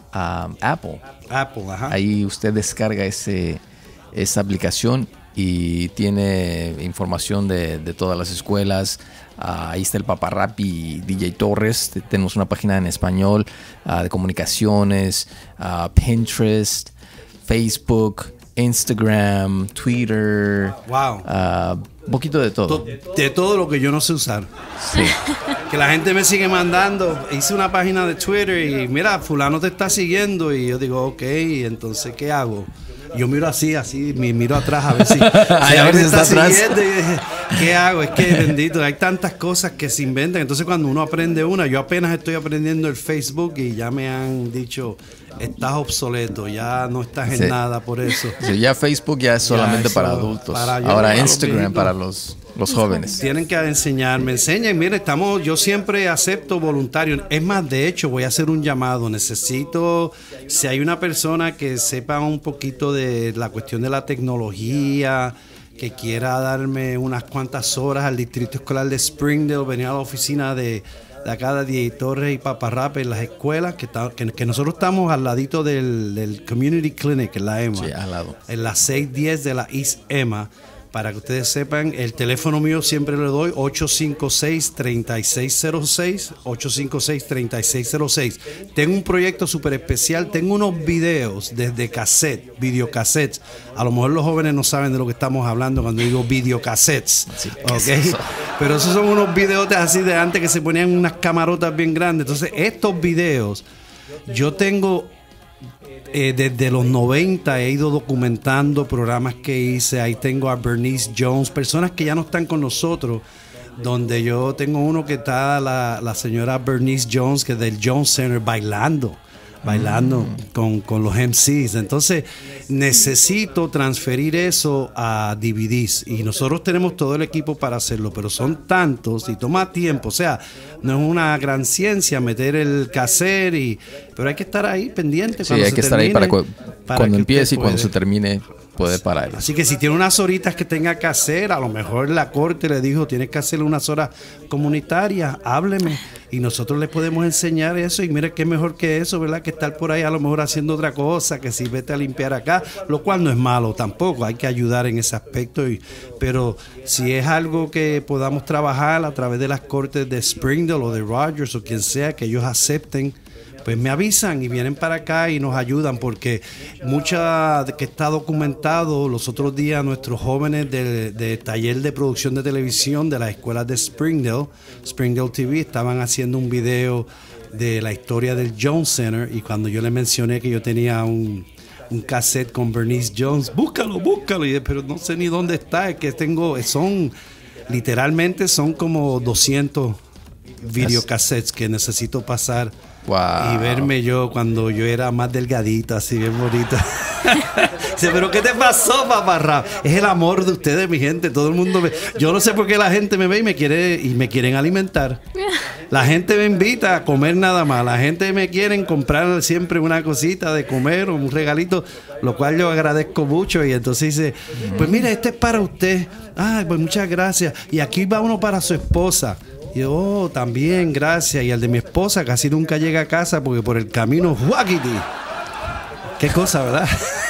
um, Apple. Apple, ajá. Ahí usted descarga ese, esa aplicación y tiene información de, de todas las escuelas. Uh, ahí está el Paparrapi D J Torres. Tenemos una página en español uh, de comunicaciones, uh, Pinterest, Facebook, Instagram, Twitter. Wow. Uh, un poquito de todo. To- de todo lo que yo no sé usar. Sí. Que la gente me sigue mandando. Hice una página de Twitter y mira, fulano te está siguiendo. Y yo digo, ok, entonces, ¿qué hago? Yo miro así, así, me miro atrás a ver si, si a ver si está atrás. siguiendo. Y dije, ¿qué hago? Es que, bendito, hay tantas cosas que se inventan. Entonces, cuando uno aprende una, yo apenas estoy aprendiendo el Facebook y ya me han dicho, estás obsoleto, ya no estás en Sí. nada por eso. Sí, ya Facebook ya es solamente eso, para adultos. para yo, Ahora para los Instagram viejitos. para los, los jóvenes. Tienen que enseñarme, enseñen, mire, estamos, yo siempre acepto voluntarios. Es más, de hecho, voy a hacer un llamado. Necesito, si hay una persona que sepa un poquito de la cuestión de la tecnología, que quiera darme unas cuantas horas al distrito escolar de Springdale, venir a la oficina de, de acá de D J Torres y Paparrape en las escuelas, que, está, que, que nosotros estamos al ladito del, del Community Clinic en la E M A. Sí, al lado. En la seiscientos diez de la East E M A. Para que ustedes sepan, el teléfono mío siempre le doy ocho cinco seis, tres seis cero seis, ocho cinco seis, tres seis cero seis. Tengo un proyecto súper especial, tengo unos videos desde cassette, videocassettes. A lo mejor los jóvenes no saben de lo que estamos hablando cuando digo videocassettes, Sí, ¿qué ¿ok? es eso? Pero esos son unos videos así de antes que se ponían unas camarotas bien grandes. Entonces, estos videos, yo tengo... Eh, desde los noventa he ido documentando programas que hice. Ahí tengo a Bernice Jones, personas que ya no están con nosotros, donde yo tengo uno que está la, la señora Bernice Jones, que es del Jones Center, bailando bailando mm. con, con los M Cs. Entonces necesito transferir eso a D V Ds y nosotros tenemos todo el equipo para hacerlo, pero son tantos y toma tiempo. O sea, no es una gran ciencia meter el cassette, y, pero hay que estar ahí pendiente. Sí, hay que estar ahí para, cu para cuando que empiece y usted cuando puede. se termine puede parar. Así que si tiene unas horitas que tenga que hacer, a lo mejor la corte le dijo, tienes que hacer unas horas comunitarias, hábleme y nosotros le podemos enseñar eso. Y mire qué mejor que eso, ¿verdad? Que estar por ahí a lo mejor haciendo otra cosa, que si vete a limpiar acá, lo cual no es malo tampoco, hay que ayudar en ese aspecto. Y, pero si es algo que podamos trabajar a través de las cortes de Springdale o de Rogers o quien sea, que ellos acepten, pues me avisan y vienen para acá y nos ayudan, porque mucha de que está documentado. Los otros días nuestros jóvenes de, de taller de producción de televisión de las escuelas de Springdale, Springdale T V, estaban haciendo un video de la historia del Jones Center, y cuando yo les mencioné que yo tenía un, un cassette con Bernice Jones, búscalo, búscalo, y yo, pero no sé ni dónde está, es que tengo, son, literalmente son como doscientos videocassettes que necesito pasar. Wow. Y verme yo cuando yo era más delgadito, así bien bonito. Dice, pero ¿qué te pasó, Paparrap? Es el amor de ustedes, mi gente. Todo el mundo me... Yo no sé por qué la gente me ve y me quiere y me quieren alimentar. La gente me invita a comer nada más. La gente me quiere comprar siempre una cosita de comer o un regalito, lo cual yo agradezco mucho. Y entonces dice, pues mira, este es para usted. Ay, pues muchas gracias. Y aquí va uno para su esposa. Y yo, oh, también, gracias. Y el de mi esposa casi nunca llega a casa porque por el camino, ¡guaquiti! Qué cosa, ¿verdad?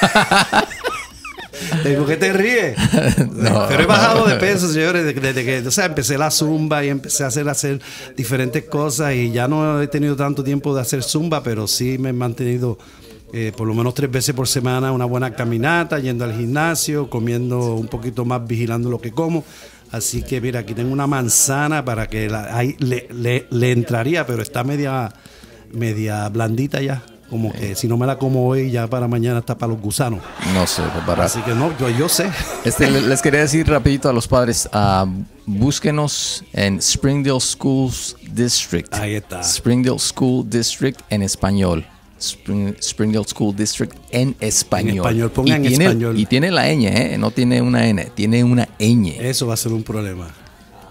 ¿Por qué te ríes? No, pero he bajado de peso, señores, desde, desde que, o sea, empecé la zumba y empecé a hacer, a hacer diferentes cosas, y ya no he tenido tanto tiempo de hacer zumba, pero sí me he mantenido eh, por lo menos tres veces por semana una buena caminata, yendo al gimnasio, comiendo un poquito más, vigilando lo que como. Así que mira, aquí tengo una manzana para que la, ahí le, le, le entraría, pero está media, media blandita ya. Como que si no me la como hoy, ya para mañana está para los gusanos. No sé, para... Así que no, yo, yo sé. Este, les quería decir rapidito a los padres, uh, búsquenos en Springdale Schools District. Ahí está. Springdale School District en español. Spring, Springdale School District en español. En español, ponga en tiene, español. Y tiene la ñ, ¿eh? No tiene una N, tiene una ñ. Eso va a ser un problema.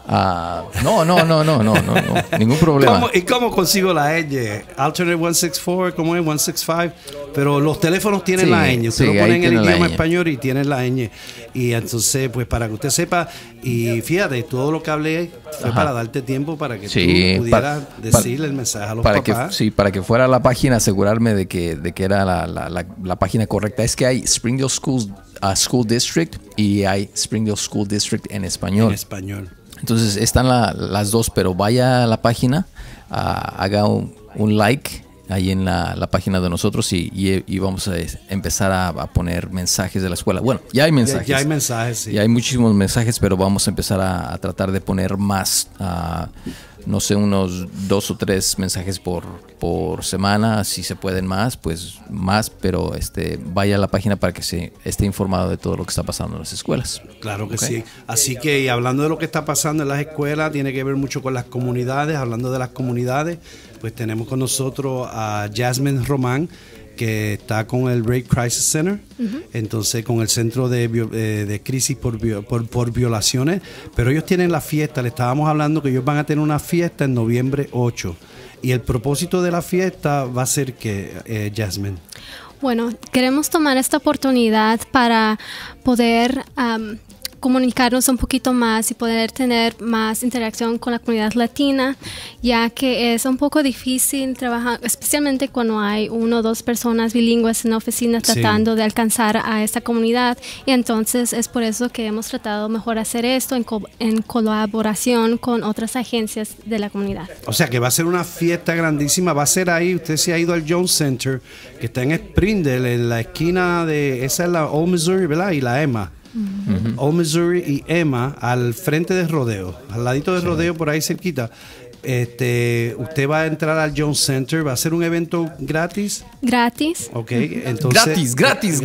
Ah, no, no, no, no, no, no, no, ningún problema. ¿Cómo, ¿Y cómo consigo la ñ? Alternate ciento sesenta y cuatro, ¿cómo es? ciento sesenta y cinco. Pero los teléfonos tienen Sí, la ñ. Usted sí, lo ahí pone en el tiene la idioma ñ. español y tiene la ñ. Y entonces, pues para que usted sepa, y fíjate, todo lo que hablé fue Ajá. para darte tiempo para que Sí, tú pudieras pa- decirle el mensaje a los para papás. que sí, para que fuera la página, asegurarme de que de que era la, la, la, la página correcta. Es que hay Springdale Schools, uh, School District y hay Springdale School District en español. En español. Entonces están la- las dos, pero vaya a la página, uh, haga un, un like ahí en la, la página de nosotros y, y, y vamos a es- empezar a, a poner mensajes de la escuela. Bueno, ya hay Ya, mensajes. ya hay mensajes, sí. Y hay muchísimos mensajes, pero vamos a empezar a, a tratar de poner más, ah, no sé, unos dos o tres mensajes por, por semana. Si se pueden más, pues más, pero este vaya a la página para que se esté informado de todo lo que está pasando en las escuelas. Claro que Ok. sí. Así que, y hablando de lo que está pasando en las escuelas, tiene que ver mucho con las comunidades. Hablando de las comunidades, pues tenemos con nosotros a Jasmine Román, que está con el Rape Crisis Center, entonces con el Centro de, Vio- eh, de Crisis por, vio- por, por Violaciones, pero ellos tienen la fiesta, le estábamos hablando que ellos van a tener una fiesta en noviembre ocho, y el propósito de la fiesta va a ser que, eh, Jasmine. Bueno, queremos tomar esta oportunidad para poder am, comunicarnos un poquito más y poder tener más interacción con la comunidad latina, ya que es un poco difícil trabajar, especialmente cuando hay uno o dos personas bilingües en la oficina Sí. tratando de alcanzar a esta comunidad. Y entonces es por eso que hemos tratado mejor hacer esto en, co- en colaboración con otras agencias de la comunidad. O sea que va a ser una fiesta grandísima, va a ser ahí, usted se ha ido al Jones Center, que está en Springdale, en la esquina de, esa es la Old Missouri, ¿verdad? Y la Emma. Old Missouri y Emma, al frente de Rodeo, al ladito de Rodeo, por ahí cerquita. Este, usted va a entrar al Jones Center, va a ser un evento gratis. Gratis. Ok, entonces. Gratis, gratis,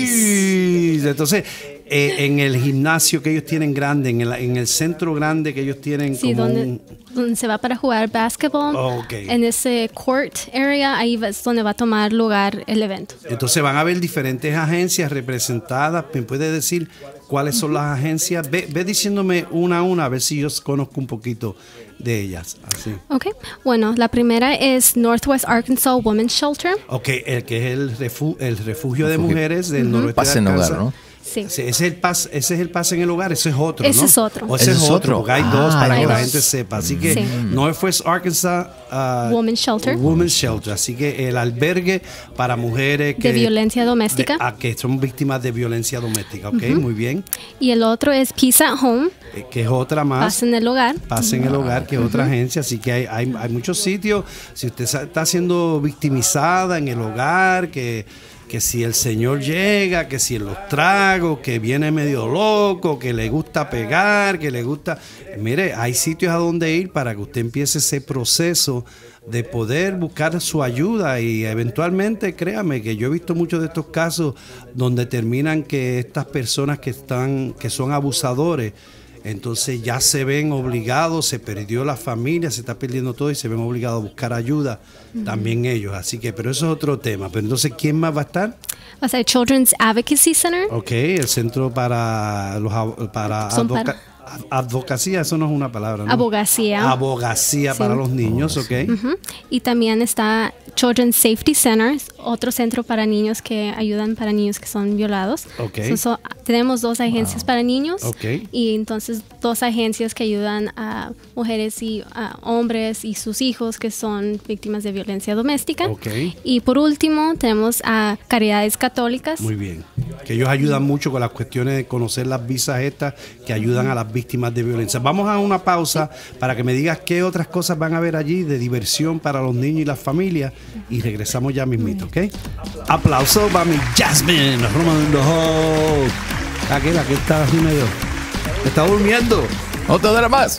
gratis. Entonces, eh, en el gimnasio que ellos tienen grande, en el, en el centro grande que ellos tienen, Sí, como donde, un- donde se va para jugar basketball. Oh, ok. En ese court area, ahí es donde va a tomar lugar el evento. Entonces van a haber diferentes agencias representadas. ¿Me puede decir cuáles son las agencias? Ve, ve diciéndome una a una, a ver si yo conozco un poquito de ellas. Así. Ok, bueno, la primera es Northwest Arkansas Women's Shelter. Ok, el que es el, refu- el refugio de Refugio. mujeres del noroeste Paz de en Arkansas. hogar, ¿no? Sí. Ese es el paz, ese es el paz en el hogar, ese es otro, Ese ¿no? es otro. O ese, Ese es es otro, otro. porque hay Ah, dos para hay que la dos. gente sepa. Así que Sí. Northwest Arkansas uh, Women's Shelter. Women's Shelter. Así que el albergue para mujeres que De violencia doméstica. de- ah, que son víctimas de violencia doméstica. Ok, muy bien. Y el otro es Peace at Home, Eh, que es otra más. Paz en el hogar. Paz en el hogar, que es otra agencia, así que hay, hay, hay muchos sitios. Si usted sa- está siendo victimizada en el hogar, que, que si el señor llega, que si en los tragos, que viene medio loco, que le gusta pegar, que le gusta... Mire, hay sitios a donde ir para que usted empiece ese proceso de poder buscar su ayuda y eventualmente, créame que yo he visto muchos de estos casos donde terminan que estas personas que están, que son abusadores, entonces ya se ven obligados, se perdió la familia, se está perdiendo todo y se ven obligados a buscar ayuda también ellos. Así que, pero eso es otro tema. Pero entonces, ¿quién más va a estar? Va a ser Children's Advocacy Center. Ok, el centro para los ab- para, Son advoca- para- advocacía, eso no es una palabra, ¿no? Abogacía. Abogacía Sí. para los niños, ok. Ujú. Y también está Children's Safety Center, otro centro para niños que ayudan para niños que son violados. Ok. So- so, tenemos dos agencias para niños Ok. y entonces dos agencias que ayudan a mujeres y a hombres y sus hijos que son víctimas de violencia doméstica. Ok. Y por último tenemos a Caridades Católicas. Muy bien. Que ellos ayudan mucho con las cuestiones de conocer las visas estas que ayudan a las víctimas de violencia. Vamos a una pausa para que me digas qué otras cosas van a haber allí de diversión para los niños y las familias y regresamos ya mismito, ¿ok? Aplauso para mi Jasmine Roman Lojo. Aquel, aquel está así medio. Está durmiendo. No te duele más.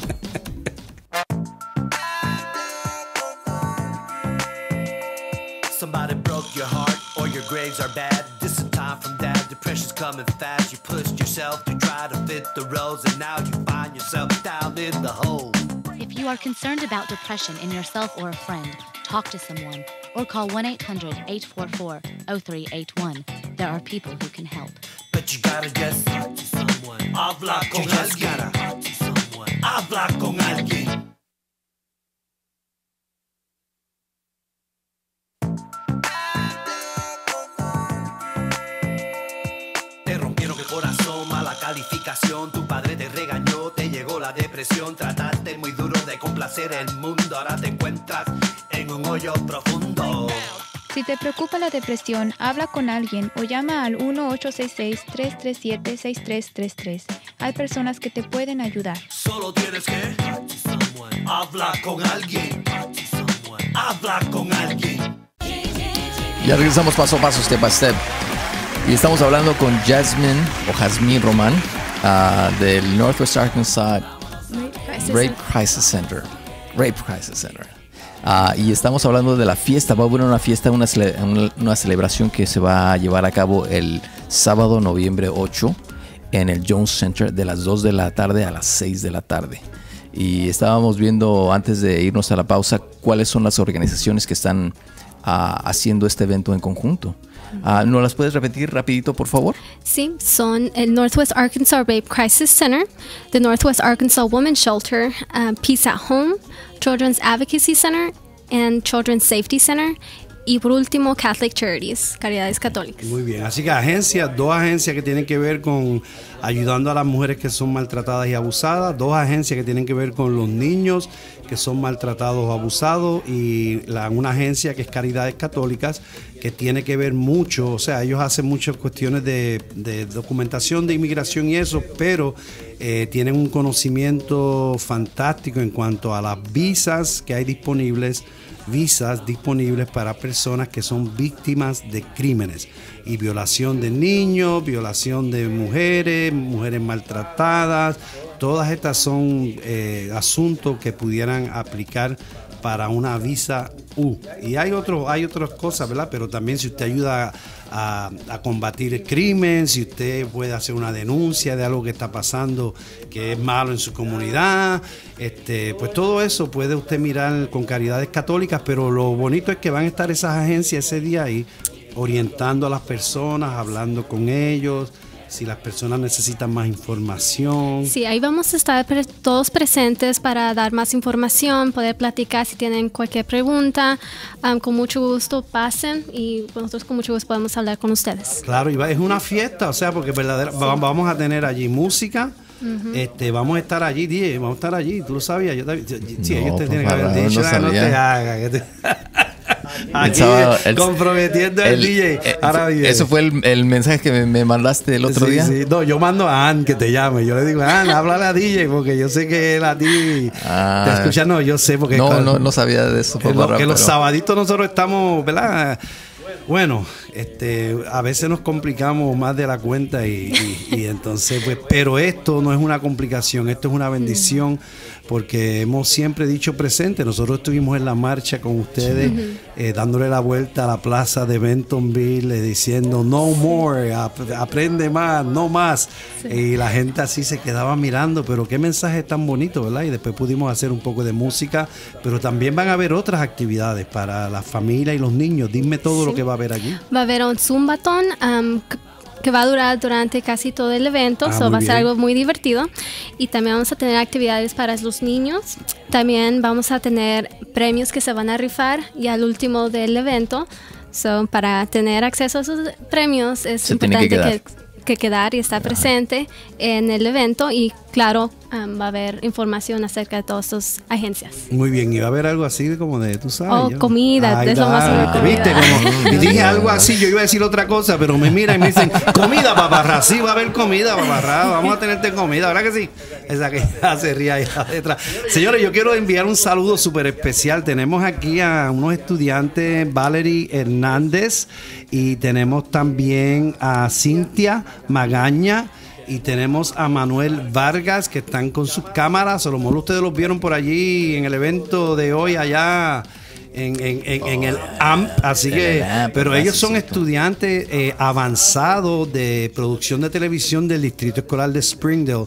Somebody broke your heart or your grades are bad. This is time from dad. Depression's coming fast. You pushed yourself to try to fit the roles, and now you find yourself down in the hole. If you are concerned about depression in yourself or a friend, talk to someone or call one eight hundred, eight four four, zero three eight one. There are people who can help. But you gotta just talk to someone. Habla con alguien. Talk to someone. Habla habla con alguien. Te rompieron el corazón, mala calificación, tu padre te regañó, te llegó la depresión, trataste muy duro de complacer el mundo, ahora te encuentras en un hoyo profundo. Si te preocupa la depresión, habla con alguien o llama al uno ocho seis seis, tres tres siete, seis tres tres tres. Hay personas que te pueden ayudar. Solo tienes que hablar con alguien. Habla con alguien. Ya regresamos paso a paso, step by step. Y estamos hablando con Jasmine o Jasmine Román uh, del Northwest Arkansas Rape Crisis Center. Rape Crisis Center. Uh, y estamos hablando de la fiesta. Va a haber una fiesta, una, cele una, una celebración que se va a llevar a cabo el sábado, noviembre ocho, en el Jones Center, de las dos de la tarde a las seis de la tarde. Y estábamos viendo, antes de irnos a la pausa, cuáles son las organizaciones que están uh, haciendo este evento en conjunto. Uh, ¿No las puedes repetir rapidito, por favor? Sí, son el Northwest Arkansas Rape Crisis Center, the Northwest Arkansas Women's Shelter, uh, Peace at Home, Children's Advocacy Center, and Children's Safety Center, y por último Catholic Charities, Caridades Católicas. Muy bien, así que agencias, dos agencias que tienen que ver con ayudando a las mujeres que son maltratadas y abusadas, dos agencias que tienen que ver con los niños que son maltratados o abusados, y la, una agencia que es Caridades Católicas, que tiene que ver mucho, o sea, ellos hacen muchas cuestiones de, de documentación de inmigración y eso, pero eh, tienen un conocimiento fantástico en cuanto a las visas que hay disponibles, visas disponibles para personas que son víctimas de crímenes y violación de niños, violación de mujeres, mujeres maltratadas. Todas estas son eh, asuntos que pudieran aplicar para una visa U. Y hay otros, hay otras cosas, ¿verdad? Pero también si usted ayuda a, a combatir el crimen, si usted puede hacer una denuncia de algo que está pasando que es malo en su comunidad, este, pues todo eso puede usted mirar con Caridades Católicas, pero lo bonito es que van a estar esas agencias ese día ahí orientando a las personas, hablando con ellos, si las personas necesitan más información. Sí, ahí vamos a estar pre todos presentes para dar más información, poder platicar si tienen cualquier pregunta. Um, con mucho gusto pasen y nosotros con mucho gusto podemos hablar con ustedes. Claro, y va, es una fiesta, o sea, porque verdadera, sí. va, vamos a tener allí música. Uh-huh. Este, vamos a estar allí, D J, vamos a estar allí, tú lo sabías. Yo, yo, yo, sí, no, ellos te tienen que haber dicho, no, no te hagas. Que te... Aquí el, comprometiendo al D J. El, Ahora bien. Eso fue el, el mensaje que me, me mandaste el otro sí, día. Sí. No, yo mando a Ann que te llame. Yo le digo, Ann, háblale a D J porque yo sé que él a ti ah, te escucha. No, yo sé porque. No, claro, no, no sabía de eso. Que, lo, que los sabaditos nosotros estamos, ¿verdad? Bueno, este, a veces nos complicamos más de la cuenta y, y, y entonces, pues, pero esto no es una complicación, esto es una bendición, porque hemos siempre dicho presente. Nosotros estuvimos en la marcha con ustedes, sí. eh, dándole la vuelta a la plaza de Bentonville, eh, diciendo no more, ap aprende más, no más. Sí. Y la gente así se quedaba mirando, pero qué mensaje tan bonito, ¿verdad? Y después pudimos hacer un poco de música, pero también van a haber otras actividades para la familia y los niños. Dime todo sí. lo que va a haber allí. Va a haber un zumbatón um, que va a durar durante casi todo el evento, ah, so va a ser algo muy divertido, y también vamos a tener actividades para los niños. También vamos a tener premios que se van a rifar y al último del evento, so para tener acceso a esos premios es se importante que quedar. que que quedar y estar presente en el evento, y claro, um, va a haber información acerca de todas sus agencias. Muy bien, y va a haber algo así como de, tú sabes. Oh, yo. comida, Ay, es lo más ah, comida. ¿Viste? Como, y dije algo así, yo iba a decir otra cosa, pero me miran y me dicen, comida, paparra, sí, va a haber comida, paparra, vamos a tenerte comida, ¿verdad que sí? Esa que se ríe ahí detrás. Señores, yo quiero enviar un saludo súper especial. Tenemos aquí a unos estudiantes, Valerie Hernández, y tenemos también a Cintia Magaña, y tenemos a Manuel Vargas, que están con sus cámaras. A lo mejor ustedes los vieron por allí en el evento de hoy allá en, en, en, en el A M P, así que, pero ellos son estudiantes eh, avanzados de producción de televisión del Distrito Escolar de Springdale,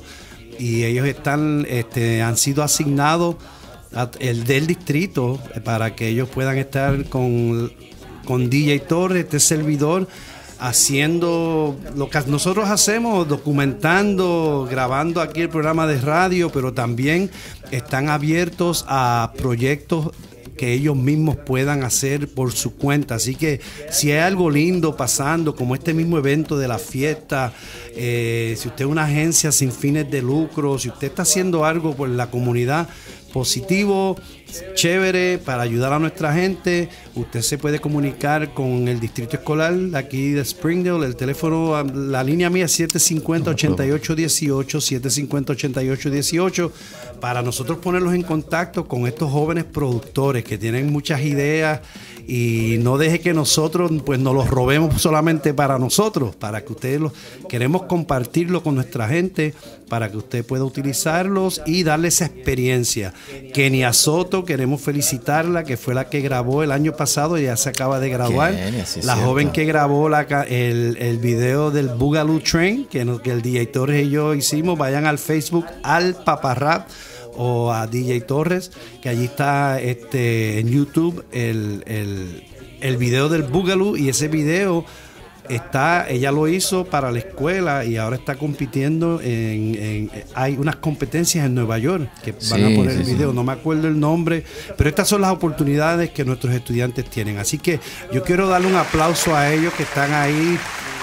y ellos están, este, han sido asignados a, el del distrito para que ellos puedan estar con con D J Torres, este servidor, haciendo lo que nosotros hacemos, documentando, grabando aquí el programa de radio, pero también están abiertos a proyectos que ellos mismos puedan hacer por su cuenta. Así que si hay algo lindo pasando, como este mismo evento de la fiesta, eh, si usted es una agencia sin fines de lucro, si usted está haciendo algo por la comunidad positivo, chévere, para ayudar a nuestra gente, usted se puede comunicar con el distrito escolar aquí de Springdale. El teléfono, la línea mía es siete cinco cero, ocho ocho uno ocho, siete cinco cero, ocho ocho uno ocho, para nosotros ponerlos en contacto con estos jóvenes productores que tienen muchas ideas, y no deje que nosotros pues nos los robemos solamente para nosotros, para que ustedes los queremos compartirlo con nuestra gente, para que usted pueda utilizarlos y darle esa experiencia. Kenia Soto, queremos felicitarla, que fue la que grabó el año pasado, ya se acaba de graduar. Kenia, sí, la cierto. joven que grabó la, el, el video del Boogaloo Train, que, nos, que el D J Torres y yo hicimos. Vayan al Facebook, al Paparrap, o a D J Torres, que allí está este, en YouTube el, el, el video del Boogaloo, y ese video está, ella lo hizo para la escuela y ahora está compitiendo en, en hay unas competencias en Nueva York que van Sí, a poner sí, el video, sí. no me acuerdo el nombre, pero estas son las oportunidades que nuestros estudiantes tienen. Así que yo quiero darle un aplauso a ellos que están ahí,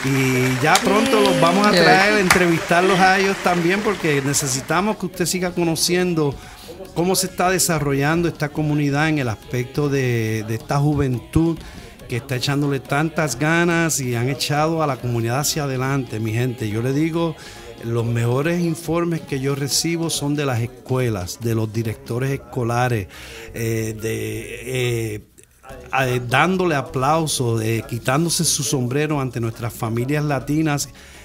y ya pronto los vamos a traer, entrevistarlos a ellos también, porque necesitamos que usted siga conociendo cómo se está desarrollando esta comunidad en el aspecto de, de esta juventud que está echándole tantas ganas y han echado a la comunidad hacia adelante, mi gente. Yo le digo, los mejores informes que yo recibo son de las escuelas, de los directores escolares, eh, de... Eh, Eh, dándole aplausos, eh, quitándose su sombrero ante nuestras familias latinas,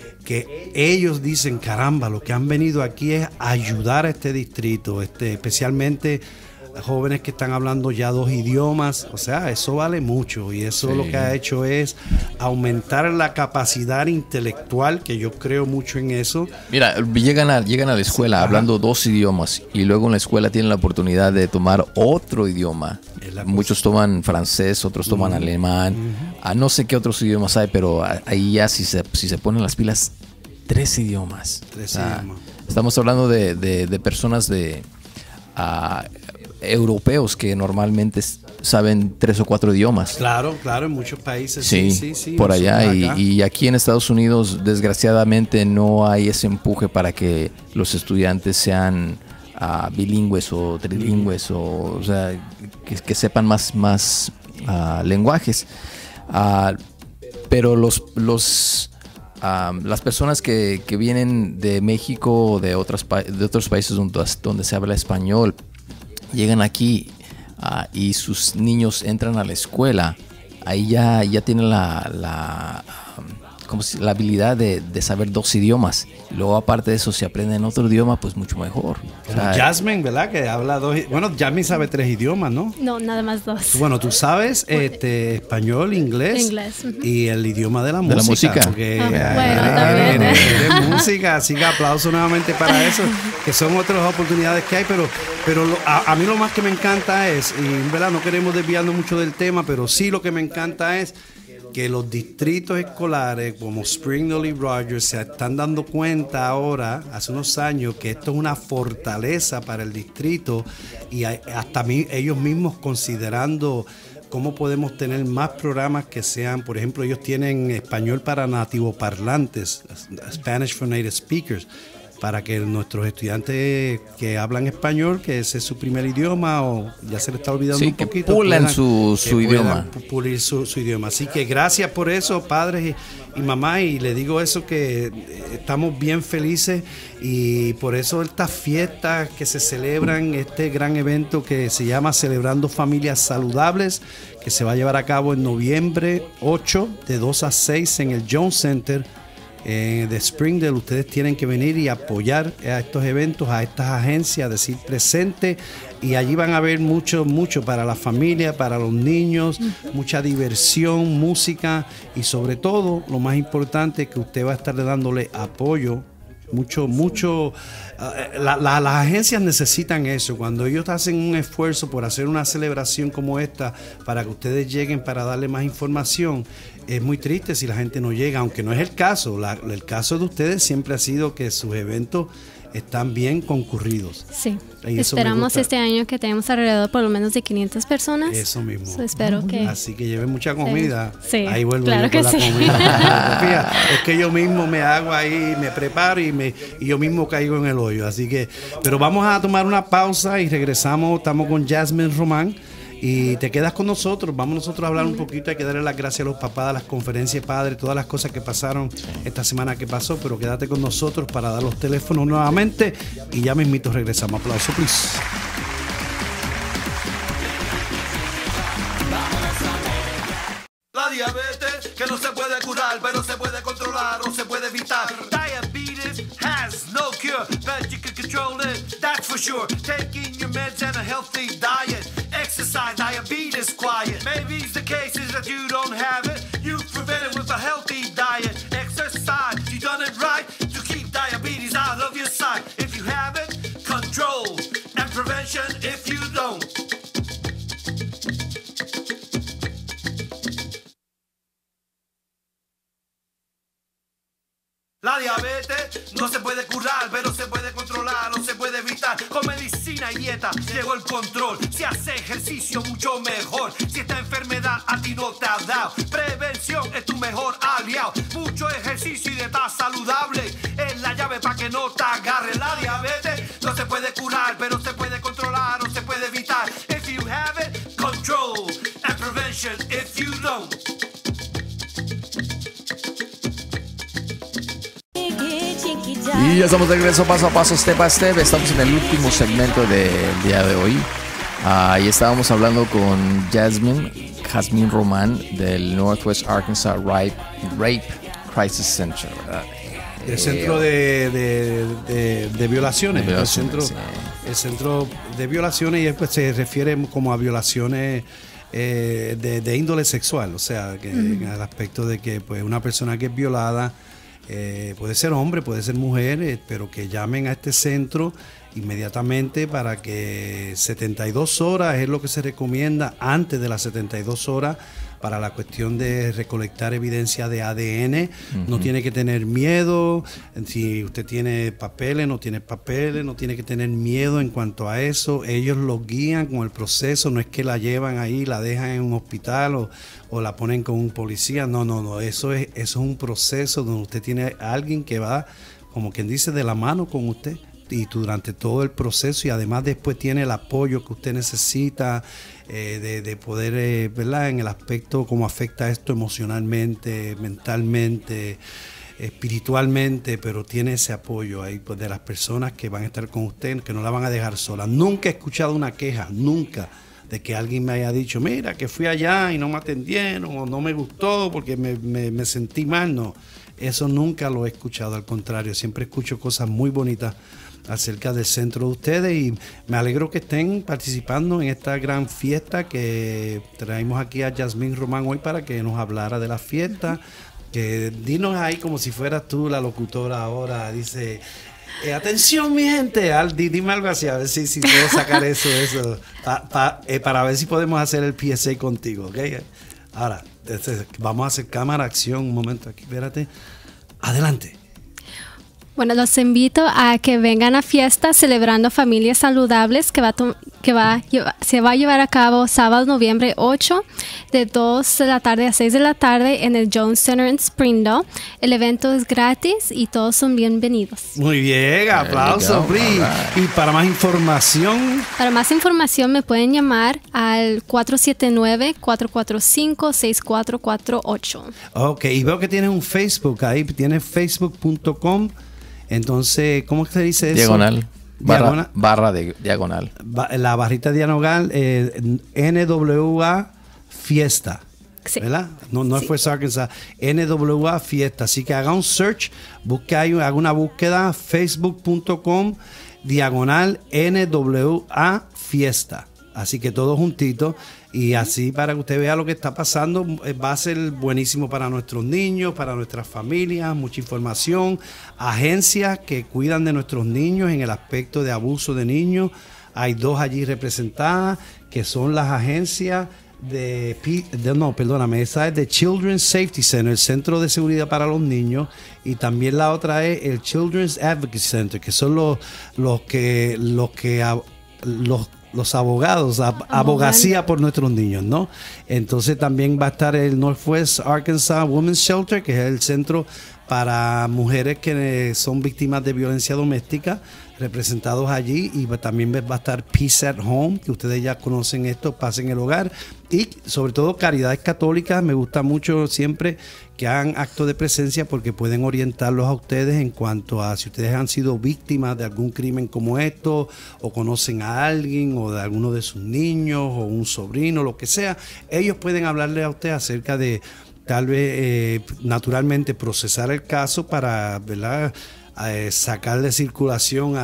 que ellos dicen, caramba, lo que han venido aquí es ayudar a este distrito, este, especialmente jóvenes que están hablando ya dos idiomas. O sea, eso vale mucho, y eso Sí. lo que ha hecho es aumentar la capacidad intelectual, que yo creo mucho en eso. Mira, llegan a, llegan a la escuela Sí, hablando dos idiomas, y luego en la escuela tienen la oportunidad de tomar otro idioma. Es la Muchos toman francés, otros toman Ujú. alemán, Ujú. a no sé qué otros idiomas hay, pero a- ahí ya si se, si se ponen las pilas, tres idiomas. Tres O sea, idiomas. Estamos hablando de, de- de personas de ah, europeos que normalmente s- saben tres o cuatro idiomas. Claro, claro, en muchos países. Sí, Sí, sí, sí. por allá. nosotros Y, acá. y aquí en Estados Unidos, desgraciadamente, no hay ese empuje para que los estudiantes sean ah, bilingües o trilingües, o, o sea, que, que sepan más, más ah, lenguajes. Ah, pero los, los, ah, las personas que, que vienen de México o de, otras, pa- de otros países donde, donde se habla español, llegan aquí ah, y sus niños entran a la escuela, ahí ya, ya tienen la, la, um, ¿cómo se- la habilidad de, de saber dos idiomas. Y luego, aparte de eso, si aprenden otro idioma, pues mucho mejor. O Como sea, Jasmine, ¿verdad? Que habla dos. Bueno, Jasmine sabe tres idiomas, ¿no? No, nada más dos. Bueno, tú sabes este, español, inglés, Inglés, ujú. y el idioma de la De la música. música. Porque Ah, eh, bueno, eres- también. eres- eres música, así que aplauso nuevamente para eso, que son otras oportunidades que hay. Pero, pero lo- a, a mí lo más que me encanta es, y verdad no queremos desviarnos mucho del tema, pero sí lo que me encanta es que los distritos escolares como Springdale y Rogers se están dando cuenta ahora, hace unos años, que esto es una fortaleza para el distrito, y hay- hasta mí, ellos mismos considerando cómo podemos tener más programas que sean, por ejemplo, ellos tienen español para nativoparlantes, Spanish for Native Speakers, para que nuestros estudiantes que hablan español, que ese es su primer idioma, o ya se le está olvidando Sí, un que poquito, pulan puedan- su- que su puedan idioma. pu- pulir su, su idioma. Así que gracias por eso, padres y, y mamá, y le digo eso, que eh, estamos bien felices, y por eso estas fiestas que se celebran, este gran evento que se llama Celebrando Familias Saludables, que se va a llevar a cabo en noviembre ocho, de dos a seis en el Jones Center eh, de Springdale. Ustedes tienen que venir y apoyar a estos eventos, a estas agencias, decir presente, y allí van a ver mucho, mucho para la familia, para los niños, mucha diversión, música, y sobre todo, lo más importante, es que usted va a estar dándole apoyo. Mucho, mucho. Uh, la, la, las agencias necesitan eso. Cuando ellos hacen un esfuerzo por hacer una celebración como esta, para que ustedes lleguen para darle más información, es muy triste si la gente no llega, aunque no es el caso. La, el caso de ustedes siempre ha sido que sus eventos están bien concurridos. Sí, esperamos este año que tenemos alrededor por lo menos de quinientas personas. Eso mismo. So, espero que... Así que lleven mucha comida. Sí, ahí vuelvo claro yo que con sí. la comida. Fíjate, es que yo mismo me hago ahí, me preparo y, me, y yo mismo caigo en el hoyo. Así que, pero vamos a tomar una pausa y regresamos. Estamos con Jasmine Román. Y te quedas con nosotros, vamos nosotros a hablar un poquito, hay que darle las gracias a los papás, a las conferencias de padres, todas las cosas que pasaron esta semana que pasó, pero quédate con nosotros para dar los teléfonos nuevamente y ya mismito regresamos. Aplauso, please. La diabetes que no se puede curar, pero se puede controlar o se puede evitar. Diabetes has no cure, but you can control it, that's for sure. Taking your meds and a healthy diet, exercise, diabetes quiet. Maybe it's the cases that you don't have it, you prevent it with a healthy diet. Exercise, you done it right to keep diabetes out of your sight. If you have it, control, and prevention if you don't. La diabetes no se puede curar, pero se puede controlar o se puede evitar. Con medicina y dieta llegó el control. Si hace ejercicio mucho mejor. Si esta enfermedad a ti no te ha dado, prevención es tu mejor aliado. Mucho ejercicio y dieta saludable es la llave para que no te agarre. La diabetes no se puede curar, pero se puede controlar o se puede evitar. If you have it, control, and prevention if you don't. Y ya estamos de regreso paso a paso, step by step. Estamos en el último segmento del día de hoy. Uh, y estábamos hablando con Jasmine, Jasmine Román del Northwest Arkansas Rape, Rape Crisis Center, ¿verdad? El eh, centro de, de, de, de violaciones. De violaciones el, centro, sí. el centro de violaciones, y pues se refiere como a violaciones eh, de, de índole sexual. O sea, que mm. en el aspecto de que pues una persona que es violada, Eh, puede ser hombre, puede ser mujer, eh, pero que llamen a este centro inmediatamente para que setenta y dos horas es lo que se recomienda antes de las setenta y dos horas para la cuestión de recolectar evidencia de A D N. Uh-huh. No tiene que tener miedo, si usted tiene papeles, no tiene papeles, no tiene que tener miedo en cuanto a eso. Ellos lo guían con el proceso, no es que la llevan ahí, la dejan en un hospital o, o la ponen con un policía. No, no, no, eso es, eso es un proceso donde usted tiene a alguien que va, como quien dice, de la mano con usted y durante todo el proceso, y además después tiene el apoyo que usted necesita eh, de, de poder, eh, ¿verdad? En el aspecto cómo afecta esto emocionalmente, mentalmente, espiritualmente, pero tiene ese apoyo ahí pues, de las personas que van a estar con usted, que no la van a dejar sola. Nunca he escuchado una queja, nunca, de que alguien me haya dicho, mira, que fui allá y no me atendieron, o no me gustó porque me, me, me sentí mal. No, eso nunca lo he escuchado, al contrario, siempre escucho cosas muy bonitas acerca del centro de ustedes, y me alegro que estén participando en esta gran fiesta que traemos aquí a Jasmine Román hoy para que nos hablara de la fiesta. Que dinos ahí como si fueras tú la locutora ahora, dice, eh, atención mi gente, Al, dime algo así, a ver si, si puedo sacar eso, eso pa, pa, eh, para ver si podemos hacer el P S A contigo, ¿ok? Ahora, entonces, vamos a hacer cámara, acción, un momento aquí, espérate, adelante. Bueno, los invito a que vengan a fiesta celebrando familias saludables que va a que va a llevar, se va a llevar a cabo sábado noviembre ocho de dos de la tarde a seis de la tarde en el Jones Center en Springdale. El evento es gratis y todos son bienvenidos. Muy bien, aplausos, Bri. Right. Y para más información. Para más información me pueden llamar al cuatro siete nueve, cuatro cuatro cinco, seis cuatro cuatro ocho. Ok, y veo que tienes un Facebook ahí, tienes facebook punto com. Entonces, ¿cómo se dice eso? Diagonal. Barra, diagonal. Barra de diagonal. La barrita diagonal, eh, N W A Fiesta. Sí. ¿Verdad? No, no sí. Fue Arkansas. N W A Fiesta. Así que haga un search, busque ahí, haga una búsqueda, facebook punto com, diagonal N W A Fiesta. Así que todo juntito. Y así para que usted vea lo que está pasando, va a ser buenísimo para nuestros niños, para nuestras familias, mucha información, agencias que cuidan de nuestros niños en el aspecto de abuso de niños. Hay dos allí representadas, que son las agencias de, de no, perdóname, esa es de Children's Safety Center, el Centro de Seguridad para los Niños, y también la otra es el Children's Advocacy Center, que son los los que los que los los abogados, ab, abogacía por nuestros niños, ¿no? Entonces también va a estar el Northwest Arkansas Women's Shelter, que es el centro para mujeres que son víctimas de violencia doméstica, representados allí, y también va a estar Peace at Home, que ustedes ya conocen esto, Paz en el Hogar, y sobre todo Caridades Católicas. Me gusta mucho siempre que hagan actos de presencia porque pueden orientarlos a ustedes en cuanto a si ustedes han sido víctimas de algún crimen como esto, o conocen a alguien, o de alguno de sus niños, o un sobrino, lo que sea. Ellos pueden hablarle a usted acerca de tal vez eh, naturalmente procesar el caso para, ¿verdad?, Eh, sacar de circulación a,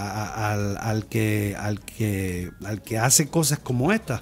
a, al, al, que, al, que, al que hace cosas como estas,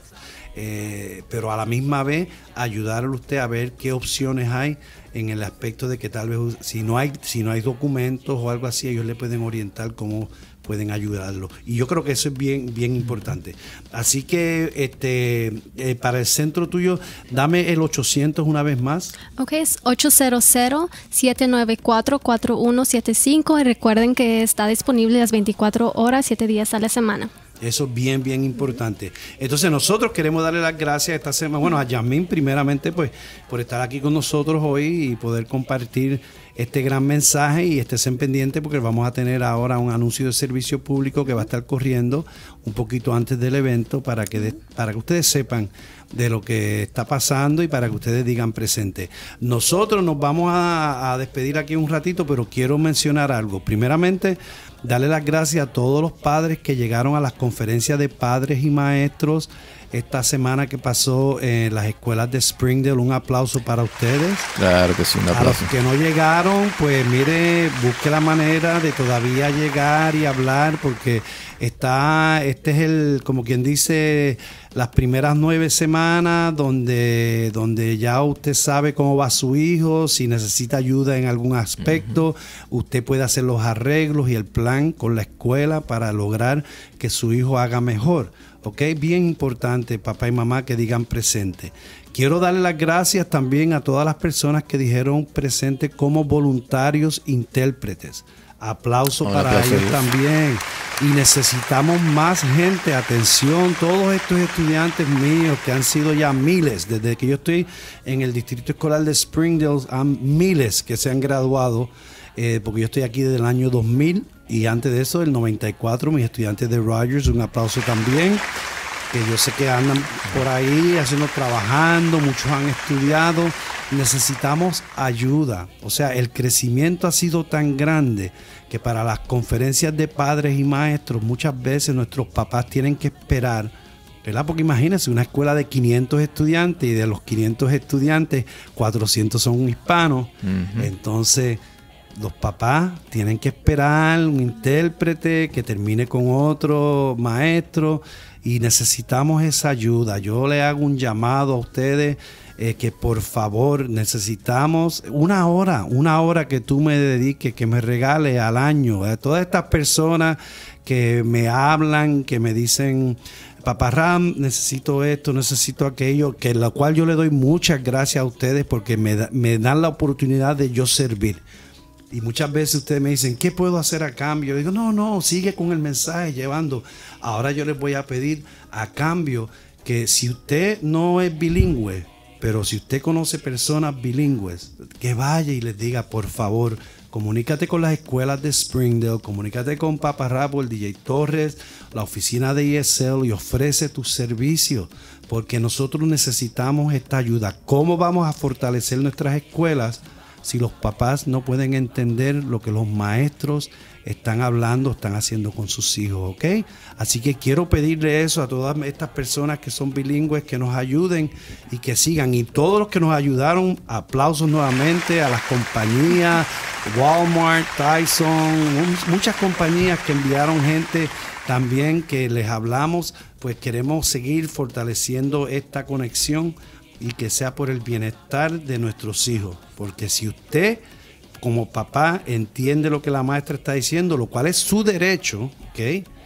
eh, pero a la misma vez ayudarle a usted a ver qué opciones hay en el aspecto de que tal vez si no hay, si no hay documentos o algo así, ellos le pueden orientar cómo pueden ayudarlo. Y yo creo que eso es bien, bien importante. Así que este eh, para el centro tuyo, dame el ochocientos una vez más. Ok, es ocho cero cero, siete nueve cuatro, cuatro uno siete cinco, y recuerden que está disponible las veinticuatro horas, siete días a la semana. Eso es bien, bien importante. Entonces nosotros queremos darle las gracias esta semana, bueno, a Yasmín primeramente, pues, por estar aquí con nosotros hoy y poder compartir este gran mensaje, y estén pendientes porque vamos a tener ahora un anuncio de servicio público que va a estar corriendo un poquito antes del evento para que, de, para que ustedes sepan de lo que está pasando y para que ustedes digan presente. Nosotros nos vamos a, a despedir aquí un ratito, pero quiero mencionar algo. Primeramente, darle las gracias a todos los padres que llegaron a las conferencias de padres y maestros esta semana que pasó en las escuelas de Springdale. Un aplauso para ustedes. Claro que sí, un aplauso. A los que no llegaron, pues mire, busque la manera de todavía llegar y hablar, porque está, este es el, como quien dice, las primeras nueve semanas donde, donde ya usted sabe cómo va su hijo, si necesita ayuda en algún aspecto, uh-huh. usted puede hacer los arreglos y el plan con la escuela para lograr que su hijo haga mejor. Ok, bien importante, papá y mamá, que digan presente. Quiero darle las gracias también a todas las personas que dijeron presente como voluntarios intérpretes. Aplauso oh, para ellos también. Y necesitamos más gente. Atención, todos estos estudiantes míos que han sido ya miles, desde que yo estoy en el distrito escolar de Springdale, han miles que se han graduado, eh, porque yo estoy aquí desde el año dos mil. Y antes de eso, el noventa y cuatro, mis estudiantes de Rogers, un aplauso también, que yo sé que andan por ahí haciendo, trabajando, muchos han estudiado. Necesitamos ayuda. O sea, el crecimiento ha sido tan grande que para las conferencias de padres y maestros, muchas veces nuestros papás tienen que esperar, ¿verdad? Porque imagínense, una escuela de quinientos estudiantes, y de los quinientos estudiantes, cuatrocientos son hispanos. Uh-huh. Entonces, los papás tienen que esperar un intérprete que termine con otro maestro, y necesitamos esa ayuda. Yo le hago un llamado a ustedes eh, que por favor necesitamos una hora, una hora que tú me dediques, que me regales al año. A todas estas personas que me hablan, que me dicen, Papá Ram, necesito esto, necesito aquello, que lo cual yo le doy muchas gracias a ustedes porque me, da, me dan la oportunidad de yo servir. Y muchas veces ustedes me dicen, ¿qué puedo hacer a cambio? Yo digo, no, no, sigue con el mensaje llevando. Ahora yo les voy a pedir a cambio que si usted no es bilingüe, pero si usted conoce personas bilingües, que vaya y les diga, por favor, comunícate con las escuelas de Springdale, comunícate con Papá Rapo, el D J Torres, la oficina de E S L, y ofrece tus servicios, porque nosotros necesitamos esta ayuda. ¿Cómo vamos a fortalecer nuestras escuelas si los papás no pueden entender lo que los maestros están hablando, están haciendo con sus hijos? ¿Ok? Así que quiero pedirle eso a todas estas personas que son bilingües, que nos ayuden y que sigan. Y todos los que nos ayudaron, aplausos nuevamente a las compañías, Walmart, Tyson, muchas compañías que enviaron gente también que les hablamos. Pues queremos seguir fortaleciendo esta conexión y que sea por el bienestar de nuestros hijos. Porque si usted, como papá, entiende lo que la maestra está diciendo, lo cual es su derecho, ¿ok?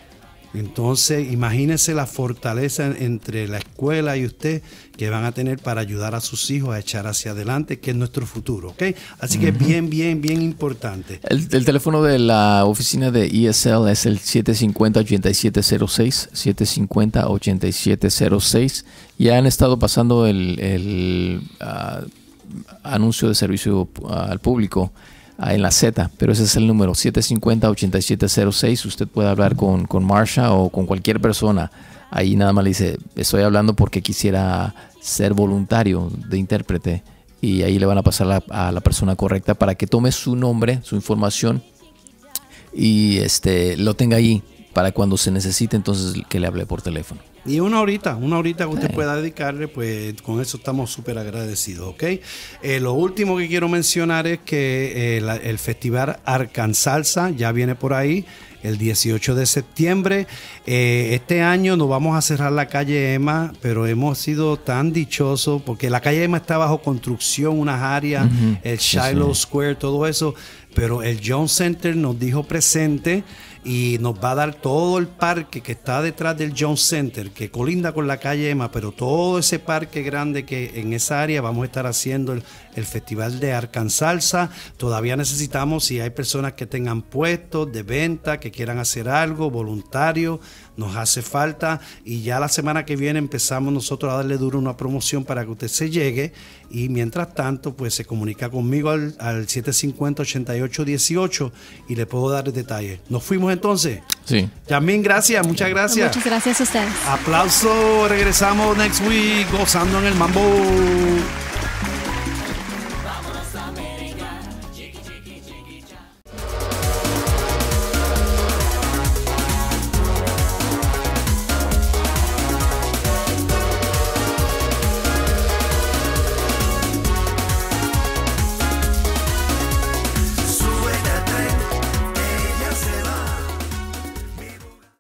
Entonces, imagínense la fortaleza entre la escuela y usted que van a tener para ayudar a sus hijos a echar hacia adelante, que es nuestro futuro, ¿ok? Así que bien, bien, bien importante. El, el teléfono de la oficina de E S L es el siete cinco cero, ocho siete cero seis, siete cinco cero, ocho siete cero seis. Ya han estado pasando el, el uh, anuncio de servicio uh, al público en la Z, pero ese es el número siete cinco cero, ocho siete cero seis. Usted puede hablar con, con Marsha o con cualquier persona. Ahí nada más le dice, estoy hablando porque quisiera ser voluntario de intérprete, y ahí le van a pasar la, a la persona correcta para que tome su nombre, su información, y este lo tenga ahí para cuando se necesite, entonces que le hable por teléfono. Y una horita, una horita que usted sí. pueda dedicarle, pues con eso estamos súper agradecidos, ¿ok? Eh, lo último que quiero mencionar es que eh, la, el Festival Arcansalsa ya viene por ahí, el dieciocho de septiembre. Eh, este año nos vamos a cerrar la calle Emma, pero hemos sido tan dichosos porque la calle Emma está bajo construcción, unas áreas, uh-huh. el Shiloh sí, sí. Square, todo eso, pero el Jones Center nos dijo presente y nos va a dar todo el parque que está detrás del Jones Center, que colinda con la calle Emma, pero todo ese parque grande que en esa área vamos a estar haciendo el, el Festival de Arcansalsa. Todavía necesitamos, si hay personas que tengan puestos de venta, que quieran hacer algo, voluntario, nos hace falta, y ya la semana que viene empezamos nosotros a darle duro una promoción para que usted se llegue, y mientras tanto pues se comunica conmigo al, al siete cinco cero, ocho ocho uno ocho y le puedo dar detalles. ¿Nos fuimos entonces? Sí. Yasmín, gracias, muchas gracias. Muchas gracias a ustedes. Aplauso, regresamos next week gozando en el mambo.